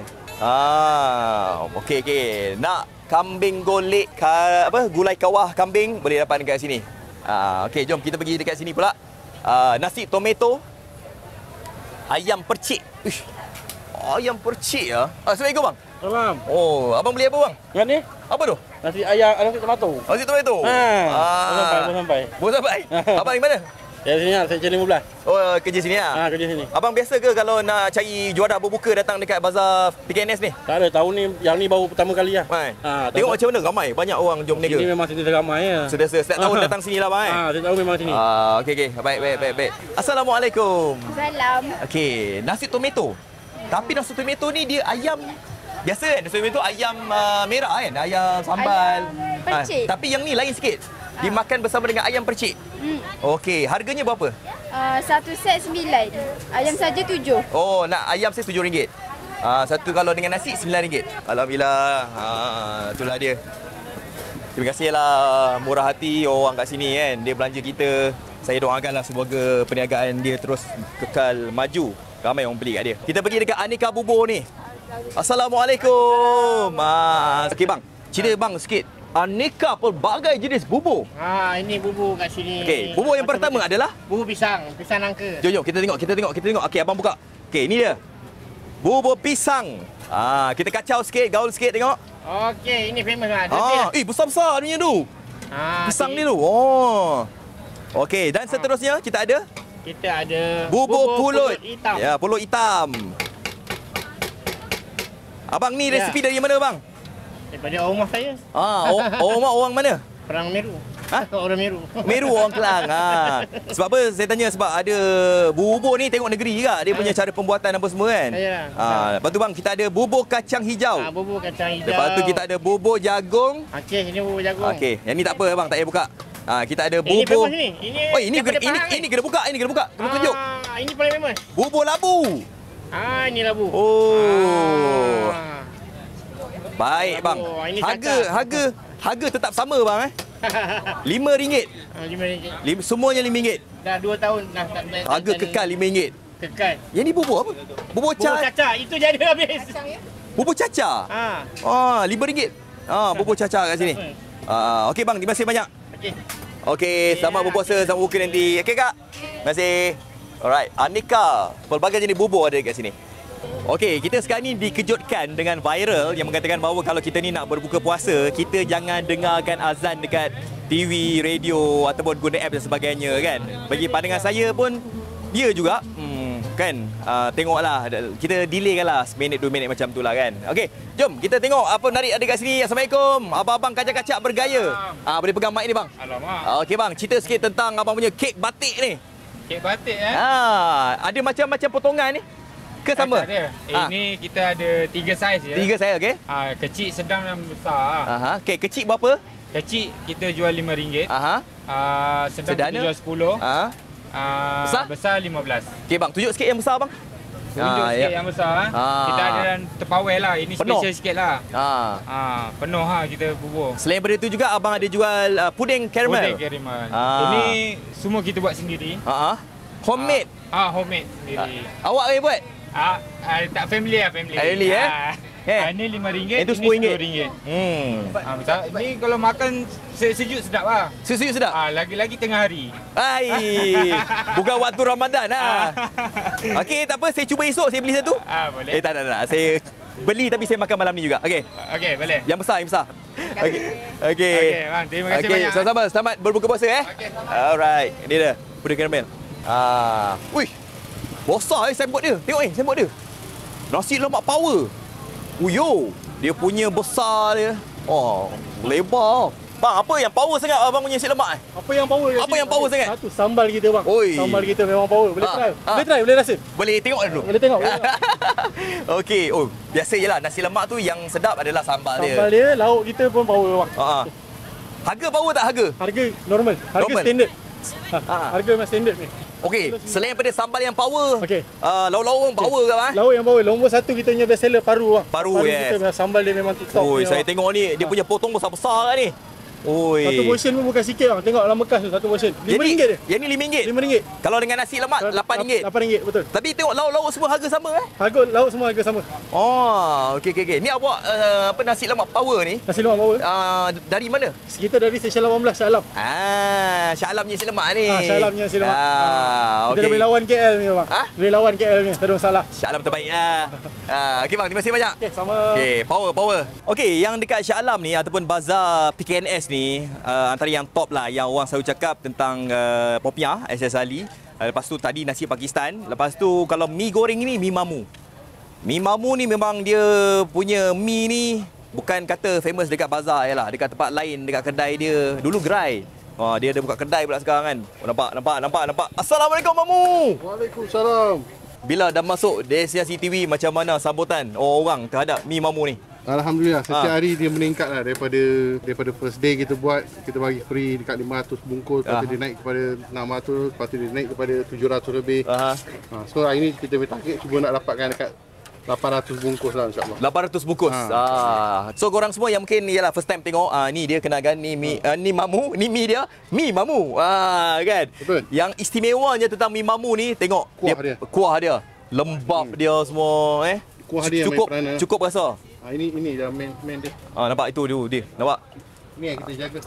Okey. Nak kambing golek gulai kawah kambing boleh dapat dekat sini. Okey, jom kita pergi dekat sini pula. Nasi tomato, ayam percik. Ayam percik ya. Assalamualaikum bang. Salam. Oh, abang beli apa bang? Yang ni? Apa tu? Nasi tomato. Nasi tomato. Belum sampai. Belum sampai. Abang di mana? Ya sini lah, saya kerja 15. Oh, kerja sini lah? Kerja sini. Abang biasa ke kalau nak cari juara berbuka datang dekat bazar PKNS ni? Tak ada, tahun ni, yang ni baru pertama kali lah. Tengok macam mana, ramai, banyak orang jom berniaga. Sini memang sentiasa ramai ya. Sentiasa, setiap tahun datang sini lah bang. Setiap tahun memang sini. Okey, baik. Assalamualaikum. Salam. Okey, nasi tomato. Tapi nasi tomato ni dia ayam biasa kan? Nasi tomato ayam merah kan? Ayam sambal. Ayam percik. Tapi yang ni lain sikit. Dimakan bersama dengan ayam percik. Okey, harganya berapa? Satu set 9. Ayam saja 7. Oh, nak ayam saya RM7. Satu kalau dengan nasi RM9. Alhamdulillah. Itulah dia. Terima kasihlah murah hati orang kat sini kan. Dia belanja kita. Saya doakanlah semoga perniagaan dia terus kekal maju. Ramai orang beli kat dia. Kita pergi dekat Aneka Bubur ni. Assalamualaikum. Okey bang, cerita bang sikit. Aneka pelbagai jenis bubur. Ini bubur kat sini. Okey, bubur yang pertama adalah bubur pisang nangka. Jom kita tengok. Okey, abang buka. Okey, ni dia. Bubur pisang. Kita kacau sikit, gaul sikit tengok. Okey, ini famous lah. Besar-besar punya tu. Pisang ni tu. Okey, dan seterusnya kita ada bubur pulut hitam. Ya, pulut hitam. Abang ni resipi dari mana bang? Daripada orang rumah saya. Orang mana? Perang Meru. Orang Meru. Meru orang Kelang. Sebab apa saya tanya, sebab ada bubur ni tengok negeri juga. Dia punya cara pembuatan apa semua kan. Lepas tu bang kita ada bubur kacang hijau. Bubur kacang hijau. Lepas tu kita ada bubur jagung. Okey, ini bubur jagung. Okey, yang ni tak apa bang, tak payah buka. Kita ada bubur. Ini kena buka, kena tunjuk. Ini paling famous. Bubur labu. Ini labu. Baik bang. Harga tetap sama bang RM5. RM5. Semuanya RM5. Dah 2 tahun dah tak bayar. Harga kekal RM5. Kekal. Yang ni bubur apa? Bubur caca. Itu jadi habis. Bubur caca? RM5. Bubur caca kat sini. Okey bang, terima kasih banyak. Okey, selamat berpuasa, selamat buka nanti. Okey kak? Terima kasih. Alright, aneka pelbagai jenis bubur ada dekat sini. Okey, kita sekarang ni dikejutkan dengan viral yang mengatakan bahawa kalau kita ni nak berbuka puasa, kita jangan dengarkan azan dekat TV, radio ataupun guna app dan sebagainya kan. Bagi pandangan saya pun, dia juga kan, tengoklah, kita delay kan lah seminit 2 minit macam tu lah kan. Okey, jom kita tengok apa menarik ada kat sini. Assalamualaikum, abang-abang kacak-kacak bergaya. Boleh pegang mic ni bang? Alamak. Okey bang, cerita sikit tentang abang punya kek batik ni. Kek batik ada macam-macam potongan ni? Ke sama? Tak ada. Ini kita ada 3 saiz je. 3 saiz, okey. Kecil, sedang dan besar. Okey, kecil berapa? Kecil kita jual RM5. Sedang kita jual RM10. Besar RM15. Okey bang, tunjuk sikit yang besar bang. Tunjuk sikit yang besar. Kita ada terpawai lah. Ini penuh. Special sikit lah. Penuh kita bubur. Selain daripada itu juga abang ada jual puding karamel. Puding karamel. Ini semua kita buat sendiri. Homemade. Homemade sendiri. Awak yang buat? Tak family lah, family. Family Ini RM5, itu RM10. Ini kalau makan sejuk sedap lah. Sejuk sedap? Lagi-lagi tengah hari. Bukan waktu Ramadan lah. Okey, tak apa, saya cuba esok saya beli satu. Boleh. Tak. Saya beli tapi saya makan malam ni juga. Okey. Okey, boleh. Yang besar. Okey. Okey, bang, terima kasih banyak. Sama-sama. Selamat berbuka puasa Okey. Alright. Ini dia, puding karamel. Wih. Besar signboard dia. Tengok signboard dia. Nasi lemak power. Dia punya besar dia. Lebar. Bang, apa yang power sangat abang punya nasi lemak? Apa yang power? Apa yang power sangat? Satu, sambal kita bang. Sambal kita memang power. Boleh try? Boleh rasa? Boleh tengok dulu. Boleh tengok. Okey. Biasa je lah. Nasi lemak tu yang sedap adalah sambal dia. Sambal dia, lauk kita pun power bang. Harga power tak harga? Harga normal. Harga standard. Harga memang standard ni. Okey, selain daripada sambal yang power, lauk-lauk power ke bang? Lauk yang power. Nombor 1 kita punya best seller paru bang. Paru kita memang sambal dia memang top. Saya tengok ni, dia punya potong besar-besar kan ni. Satu portion pun bukan sikit bang. Tengok dalam bekas tu satu portion. RM5 dia. Yang ni RM5. RM5. Kalau dengan nasi lemak RM8. RM8 betul. Tapi tengok lauk-lauk semua harga sama Harga lauk semua harga sama. Okey. Ni awak nasi lemak power ni? Nasi lemak power. Dari mana? Kita dari Stesen 18 Shah Alam. Shah Alam nasi lemak ni. Shah Alam nasi lemak. Kita boleh lawan KL ni bang. Boleh lawan KL ni, tak ada masalah. Shah Alam terbaik lah. Okey bang, terima kasih banyak. Okey, sama. Okey, power. Okey, yang dekat Shah Alam ni ataupun bazar PKNS ni ni antara yang top lah yang orang selalu cakap tentang popiah SS Ali. Lepas tu tadi nasi Pakistan. Lepas tu kalau mi goreng ni mi mamu. Mi mamu ni memang dia punya mi ni bukan kata famous dekat bazar je lah. Dekat tempat lain, dekat kedai dia. Dulu gerai. Dia ada buka kedai pula sekarang kan. Nampak. Assalamualaikum Mamu. Waalaikumsalam. Bila dah masuk Destinasi TV, macam mana sambutan orang terhadap mi Mamu ni? Alhamdulillah, setiap hari dia meningkat lah daripada first day kita buat, kita bagi free dekat 500 bungkus, lepas tu dia naik kepada 600, lepas tu dia naik kepada 700 lebih. So hari ni kita punya target cuba nak dapatkan dekat 800 bungkus lah insyaAllah. 800 bungkus. So korang semua yang mungkin ialah first time tengok, ni dia kenakan ni mi, ni Mamu, ni mi dia, mi Mamu. Kan? Betul. Yang istimewanya tentang mi Mamu ni, tengok kuah dia. Lembab dia semua Kuah dia cukup rasa. Ini dah main dia. Nampak itu dia. Nampak? Ni yang kita jaga.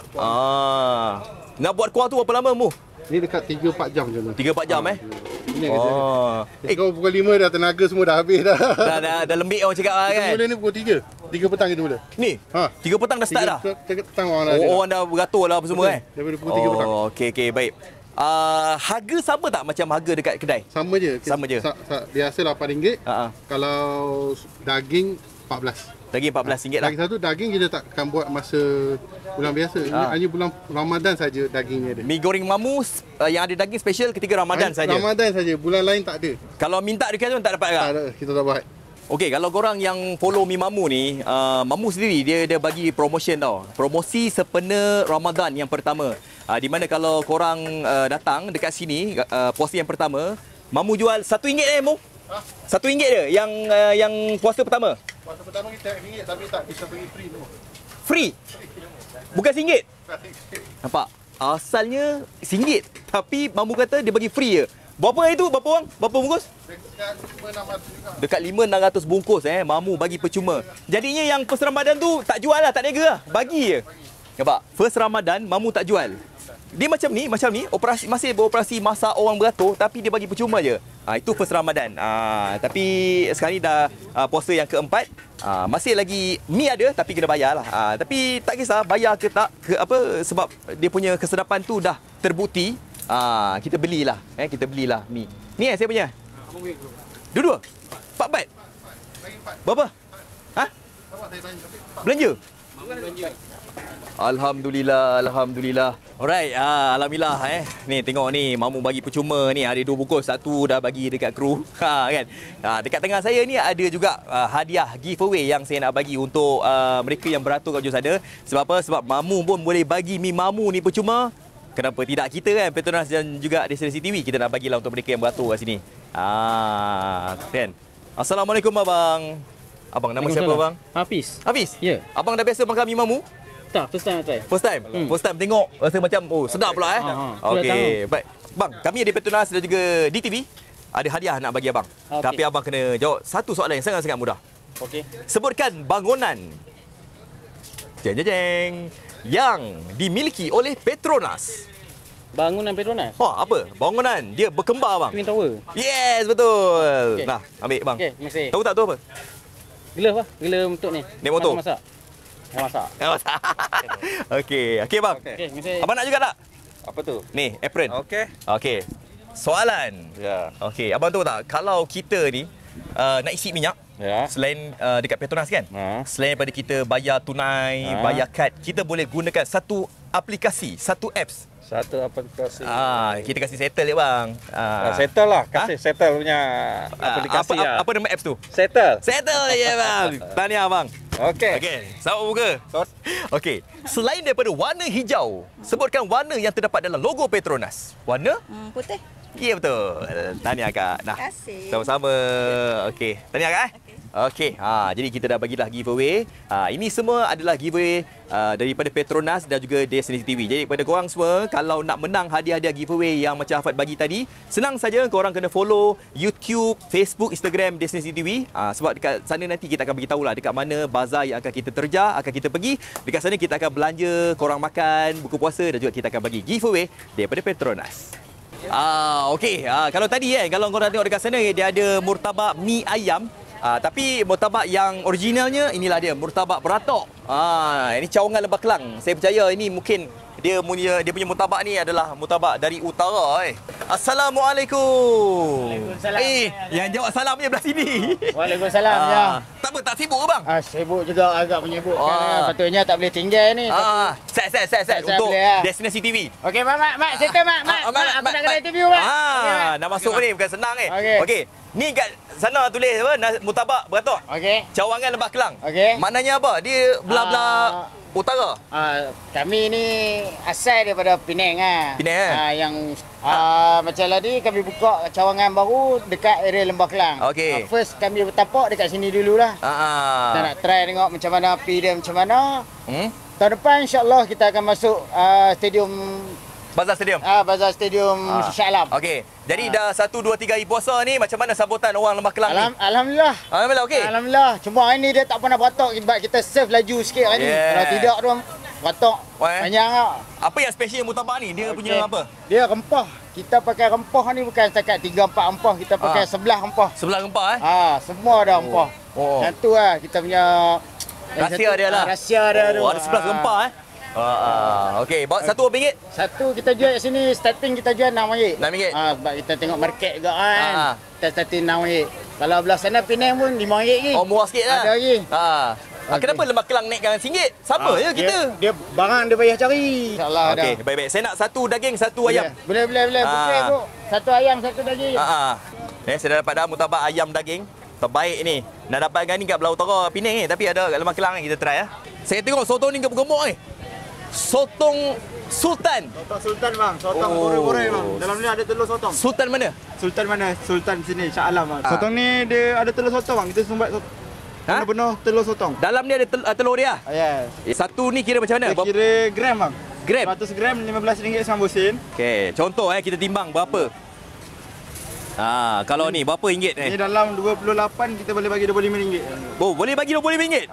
Nak buat kuah tu berapa lama Mu? Ni dekat 3-4 jam je lah. 3-4 jam Ini yang kita jaga. Kau pukul 5 dah tenaga semua dah habis dah. Dah lembik orang cakap lah kan. Kita mula ni pukul 3. 3 petang kita mula. Ni? 3 petang dah start dah? 3 petang orang dah. Orang dah beratur lah apa semua kan? Daripada pukul 3 petang. Okey, baik. Harga sama tak macam harga dekat kedai? Sama je. Biasa RM8. Kalau daging 14. Daging RM14 lah. Lagi satu, daging kita tak akan buat masa bulan biasa. Hanya bulan Ramadan saja dagingnya ada. Mi goreng Mamu yang ada daging special ketika Ramadan saja. Ramadan saja, bulan lain tak ada. Kalau minta dekat tu tak dapat kan? Tak ada, kita tak buat. Okey, kalau korang yang follow Mi Mamu ni, Mamu sendiri dia bagi promotion tau. Promosi sepena Ramadan yang pertama. Di mana kalau korang datang dekat sini, puasa yang pertama, Mamu jual RM1 Mu? RM1 dia yang puasa pertama. Puasa pertama kita RM1 tapi tak bisa bagi free tu. Free? Bukan RM1? Nampak? Asalnya RM1 tapi Mamu kata dia bagi free je. Berapa itu? Berapa orang? Berapa bungkus? Dekat 500-600 bungkus Mamu bagi percuma. Jadinya yang first Ramadan tu tak jual lah, tak niaga lah. Bagi je. Nampak? First Ramadan Mamu tak jual. Dia macam ni, masih beroperasi masa orang beratur tapi dia bagi percuma je. Itu first Ramadan. Tapi sekarang ni dah puasa yang keempat. Masih lagi mi ada tapi kena bayar lah. Tapi tak kisah bayar ke tak sebab dia punya kesedapan tu dah terbukti. Kita belilah mi. Ni saya punya. Dua-dua. 4 bat. Berapa? Belanja. Alhamdulillah. Alright, alhamdulillah Ni tengok ni, Mamu bagi percuma ni, ada 2 bungkus, satu dah bagi dekat kru. Kan. Dekat tengah saya ni ada juga hadiah giveaway yang saya nak bagi untuk mereka yang beratur kat Jus Ada. Sebab apa? Sebab Mamu pun boleh bagi mi Mamu ni percuma. Kenapa tidak kita kan, Petronas dan juga Destinasi TV, kita nak bagilah untuk mereka yang beratur kat sini. Kan. Assalamualaikum abang. Abang nama siapa bang? Hafiz. Ya. Abang dah biasa makan mi Mamu? Tak, first time try. First time tengok rasa macam sedap pula Okey, baik. Bang, kami di Petronas dan juga DTV ada hadiah nak bagi abang. Tapi abang kena jawab satu soalan yang sangat-sangat mudah. Okey. Sebutkan bangunan jeng yang dimiliki oleh Petronas. Bangunan Petronas? Apa? Bangunan dia berkembar bang. Twin Tower. Yes, betul. Okay. Nah, ambil bang. Okey, terima kasih. Tahu tak tu apa? Gila untuk ni. Naik motor. Masak. Okey bang. Okey, terima abang nak juga tak? Apa tu? Ni, apron. Okey. Soalan. Ya. Okey, abang tahu tak kalau kita ni nak isi minyak, selain dekat Petronas kan, selain daripada kita bayar tunai, bayar kad, kita boleh gunakan satu aplikasi, satu apps. Satu aplikasi. Kita kasih settle bang. Settle lah, kasih settle punya aplikasi lah. Apa nama apps tu? Settle ya bang. Tahniah bang. Okey. Selamat buka. Okey. Selain daripada warna hijau, sebutkan warna yang terdapat dalam logo Petronas. Warna? Putih. Ya betul. Tahniah kak. Nah. Terima kasih. Sama-sama. Okey. Tahniah kak. Okey. Jadi kita dah bagilah giveaway. Ini semua adalah giveaway daripada Petronas dan juga Destinasi TV. Jadi kepada korang semua, kalau nak menang hadiah-hadiah giveaway yang macam Hafad bagi tadi, senang saja korang kena follow YouTube, Facebook, Instagram Destinasi TV. Sebab dekat sana nanti kita akan beritahu lah dekat mana bazar yang akan kita terja, akan kita pergi. Dekat sana kita akan belanja, korang makan, buku puasa dan juga kita akan bagi giveaway daripada Petronas. Okey. Kalau tadi kalau korang tengok dekat sana, dia ada murtabak mi ayam. Tapi murtabak yang originalnya inilah dia, murtabak beratok. Ini cawangan Lembah Kelang. Saya percaya ini mungkin dia punya murtabak ni adalah murtabak dari utara. Assalamualaikum. Waalaikumsalam. Yang jawab salamnya belah sini. Waalaikumsalam. Ya. Tak apa, tak sibuk ke bang? Sibuk juga, agak menyibukkan. Patutnya tak boleh tinggal ni. Set untuk Destinasi TV. Okey, mak, settle mak. Aku nak kena interview mak. Nak masuk ni bukan senang ni. Okey. Ni kat sana tulis apa? Murtabak beratok. Okey. Cawangan Lembah Kelang. Okey. Maknanya apa? Dia belah-belah utara. Kami ni asal daripada Penang Penang yang macam tadi kami buka cawangan baru dekat area Lembah Kelang. Okey. First kami bertapak dekat sini dululah. Kita nak try tengok macam mana api dia macam mana. Tahun depan insya-Allah kita akan masuk stadium Bazar Stadium. Bazar Stadium Shah Alam. Okey. Jadi dah 1 2 3 hari puasa ni macam mana sambutan orang Lembah Kelang ni? Alhamdulillah. Alhamdulillah okey. Alhamdulillah. Cuma hari ni dia tak pernah beratok sebab kita serve laju sikit hari ni. Kalau tidak tu beratok panjang ah. Apa yang special murtabak ni? Dia punya apa? Dia rempah. Kita pakai rempah ni bukan setakat 3 4 rempah, kita pakai 11 rempah. 11 rempah semua ada rempah. Yang tu kita punya rahsia dia lah. Rahsia dia tu. Ada 11 rempah okey, bawa satu RM1? Satu kita jual kat sini, starting kita jual RM6. RM6. Sebab kita tengok market juga kan. Kita starting RM6. Kalau belah sana Penang pun RM5 lagi. Murah sikit lah. Ada lagi. Kenapa Lembah Kelang naikkan RM1? Sama je kita. Dia barang dia payah cari. InsyaAllah ada. Okey, baik-baik. Saya nak satu daging, satu ayam. Boleh. Bukan tu. Satu ayam, satu daging. Saya dah dapat dah murtabak ayam daging. Terbaik ni. Nak dapatkan ni kat belah utara Penang ni. Tapi ada kat Lembah Kelang ni. Kita try Saya tengok sotong ni gemuk-gemuk ni. Sotong Sultan. Sotong Sultan bang. Sotong goreng-goreng bang. Dalam ni ada telur sotong. Sultan mana? Sultan mana? Sultan sini, Shah Alam bang. Sotong ni dia ada telur sotong bang. Kita sumbat benar-benar telur sotong. Dalam ni ada telur dia? Yes. Satu ni kira macam mana? Dia kira gram bang. Gram? 100 gram RM15 1/2 sen. Okey, contoh kita timbang berapa? Kalau ni berapa ringgit ni? Ni dalam 28 kita boleh bagi RM25. Oh, boleh bagi RM25?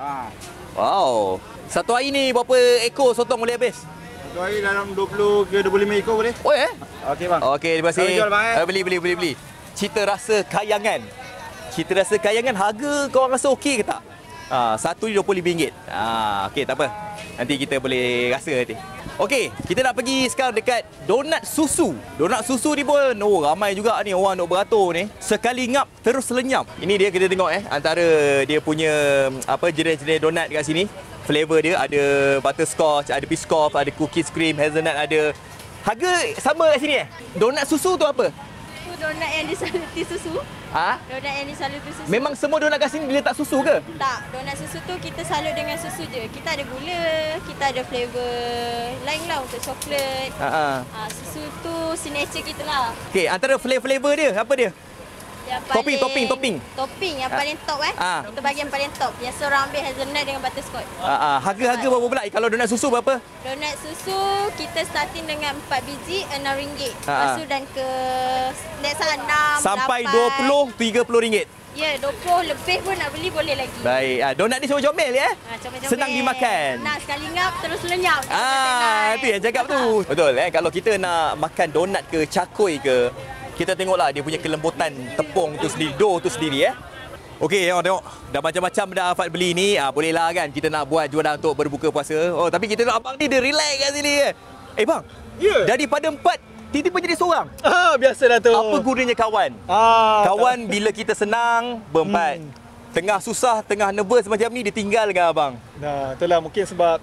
Wow. Satu hari ni berapa ekor sotong boleh habis? Satu hari dalam 20 ke 25 ekor boleh. Okey bang. Okey, terima kasih. Jual, bang, beli. Cita rasa Kayangan. Cita rasa Kayangan, harga kau rasa okey ke tak? Satu ni RM25. Okey, tak apa. Nanti kita boleh rasa nanti. Okey, kita nak pergi sekarang dekat Donat Susu. Donat Susu ni pun ramai juga ni orang nak beratur ni. Sekali ngap terus lenyap. Ini dia kita tengok antara dia punya jenis-jenis donat dekat sini. Flavor dia ada butterscotch, ada biscoff, ada cookies cream, hazelnut ada. Harga sama kat sini Donat susu tu apa? Itu donat yang disaluti susu. Donat yang disaluti susu. Memang semua donat kat sini dia letak susu ke? Tak, donat susu tu kita salut dengan susu je. Kita ada gula, kita ada flavor lain lah untuk coklat. Susu tu signature kita lah. Okey, antara flavor dia apa dia? Topping yang paling top Kita bagi yang paling top. Biasa orang ambil hazelnut dengan butterscotch. Harga berapa pula? Kalau donat susu berapa? Donat susu kita starting dengan 4 biji RM6. Lepas tu dan ke let's say 6 sampai 8, 20 RM30. Ya, 20 lebih pun nak beli boleh lagi. Baik. Donat ni comel Senang dimakan. Nak sekali ngap terus lenyap. Itu yang cakap tu. Betul kalau kita nak makan donat ke cakoi ke, kita tengoklah dia punya kelembutan tepung tu sendiri, dough tu sendiri Okey, tengok. Dah macam-macam dah Afat beli ni. Bolehlah kan kita nak buat jualan untuk berbuka puasa. Tapi kita tengok abang ni dia relax kat sini bang. Daripada 4 tiba-tiba jadi seorang. Biasalah tu. Apa gunanya kawan? Kawan bila kita senang berempat. Tengah susah, tengah nervous macam ni dia tinggal dengan abang. Itulah mungkin sebab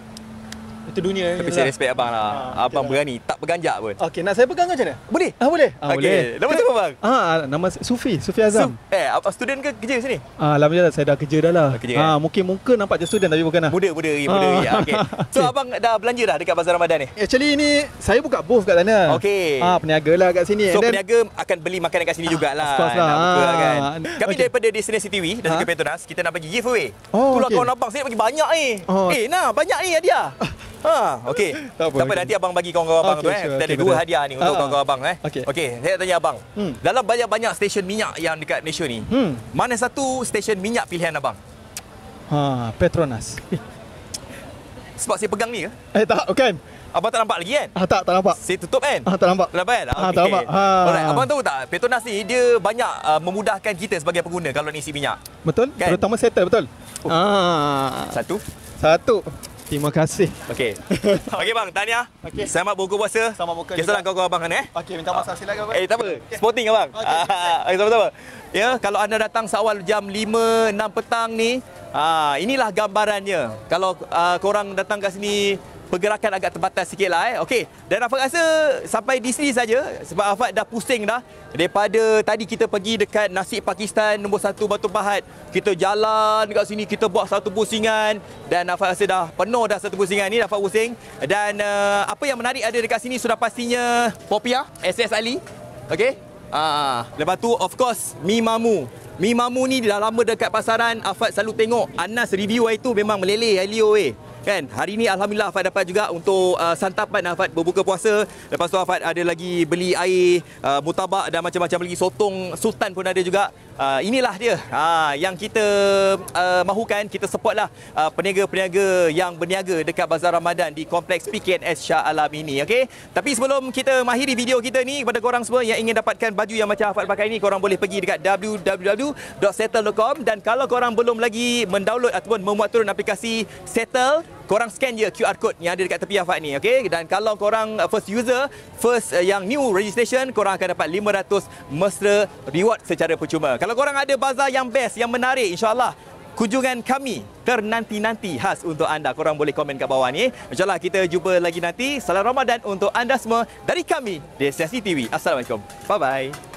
itu dunia. Tapi saya respect abang lah. Abang berani tak berganjak pun. Okey, nak saya pegang macam mana? Boleh? Boleh. Okey. Nama siapa bang? Nama Sufi Azam. Student ke kerja sini? Alhamdulillah saya dah kerja dah lah. Mungkin muka nampak je student tapi bukan lah. Muda. Okey. So abang dah belanja dah dekat Bazar Ramadan ni? Actually ni saya buka booth kat sana. Okey. Peniaga lah kat sini. So peniaga akan beli makanan kat sini jugalah. Of course lah. Kan. Kami daripada Destinasi TV dan juga Petronas, kita nak bagi giveaway. Itulah kawan abang saya bagi banyak ni. Banyak ni hadiah. Okey. Tak apa nanti abang bagi kawan-kawan abang tu Kita ada 2 hadiah ni untuk kawan-kawan abang Okey, saya tanya abang. Dalam banyak-banyak stesen minyak yang dekat Malaysia ni, mana satu stesen minyak pilihan abang? Petronas. Sebab saya pegang ni ke? Tak, bukan. Abang tak nampak lagi kan? Tak nampak. Saya tutup kan? Tak nampak. Tak nampak kan? Tak nampak. Alright, abang tahu tak Petronas ni dia banyak memudahkan kita sebagai pengguna kalau nak isi minyak. Betul? Kan? Terutama settle, betul? Satu. Terima kasih. Okey. Okey bang, tahniah. Okey. Selamat berbuka puasa. Selamat berbuka. Kisah kawan-kawan abang kan Okey, minta maaf silakan abang. tak apa. Sporting abang. Okey, sama-sama. Ya, kalau anda datang seawal jam 5, 6 petang ni, inilah gambarannya. Kalau korang datang kat sini, pergerakan agak terbatas sikit lah Okey. Dan Afak rasa sampai di sini saja sebab Afak dah pusing dah. Daripada tadi kita pergi dekat Nasi Pakistan nombor 1 Batu Pahat. Kita jalan dekat sini, kita buat satu pusingan dan Afak rasa dah penuh dah satu pusingan ni, Afak pusing. Dan apa yang menarik ada dekat sini sudah pastinya Popia, SS Ali. Okey. Lepas tu of course Mi Mamu. Mi Mamu ni dah lama dekat pasaran, Afak selalu tengok Anas review hari tu memang meleleh Elio kan. Hari ni alhamdulillah Afak dapat juga untuk santapan Afak berbuka puasa. Lepas tu Afak ada lagi beli air mutabak dan macam-macam lagi, sotong sultan pun ada juga. Inilah dia yang kita mahukan. Kita supportlah peniaga-peniaga yang berniaga dekat Bazar Ramadan di Kompleks PKNS Shah Alam ini. Okey. Tapi sebelum kita mengakhiri video kita ni, kepada korang semua yang ingin dapatkan baju yang macam Afak pakai ni, korang boleh pergi dekat www.settle.com. Dan kalau korang belum lagi mendownload ataupun memuat turun aplikasi Settle, korang scan je QR code yang ada dekat tepi Afak ni, okey. Dan kalau korang first user, yang new registration, korang akan dapat 500 mesra reward secara percuma. Kalau korang ada bazar yang best, yang menarik, insya-Allah kunjungan kami ternanti-nanti khas untuk anda. Korang boleh komen kat bawah ni. InsyaAllah kita jumpa lagi nanti. Salam Ramadan untuk anda semua dari kami, Destinasi TV. Assalamualaikum. Bye-bye.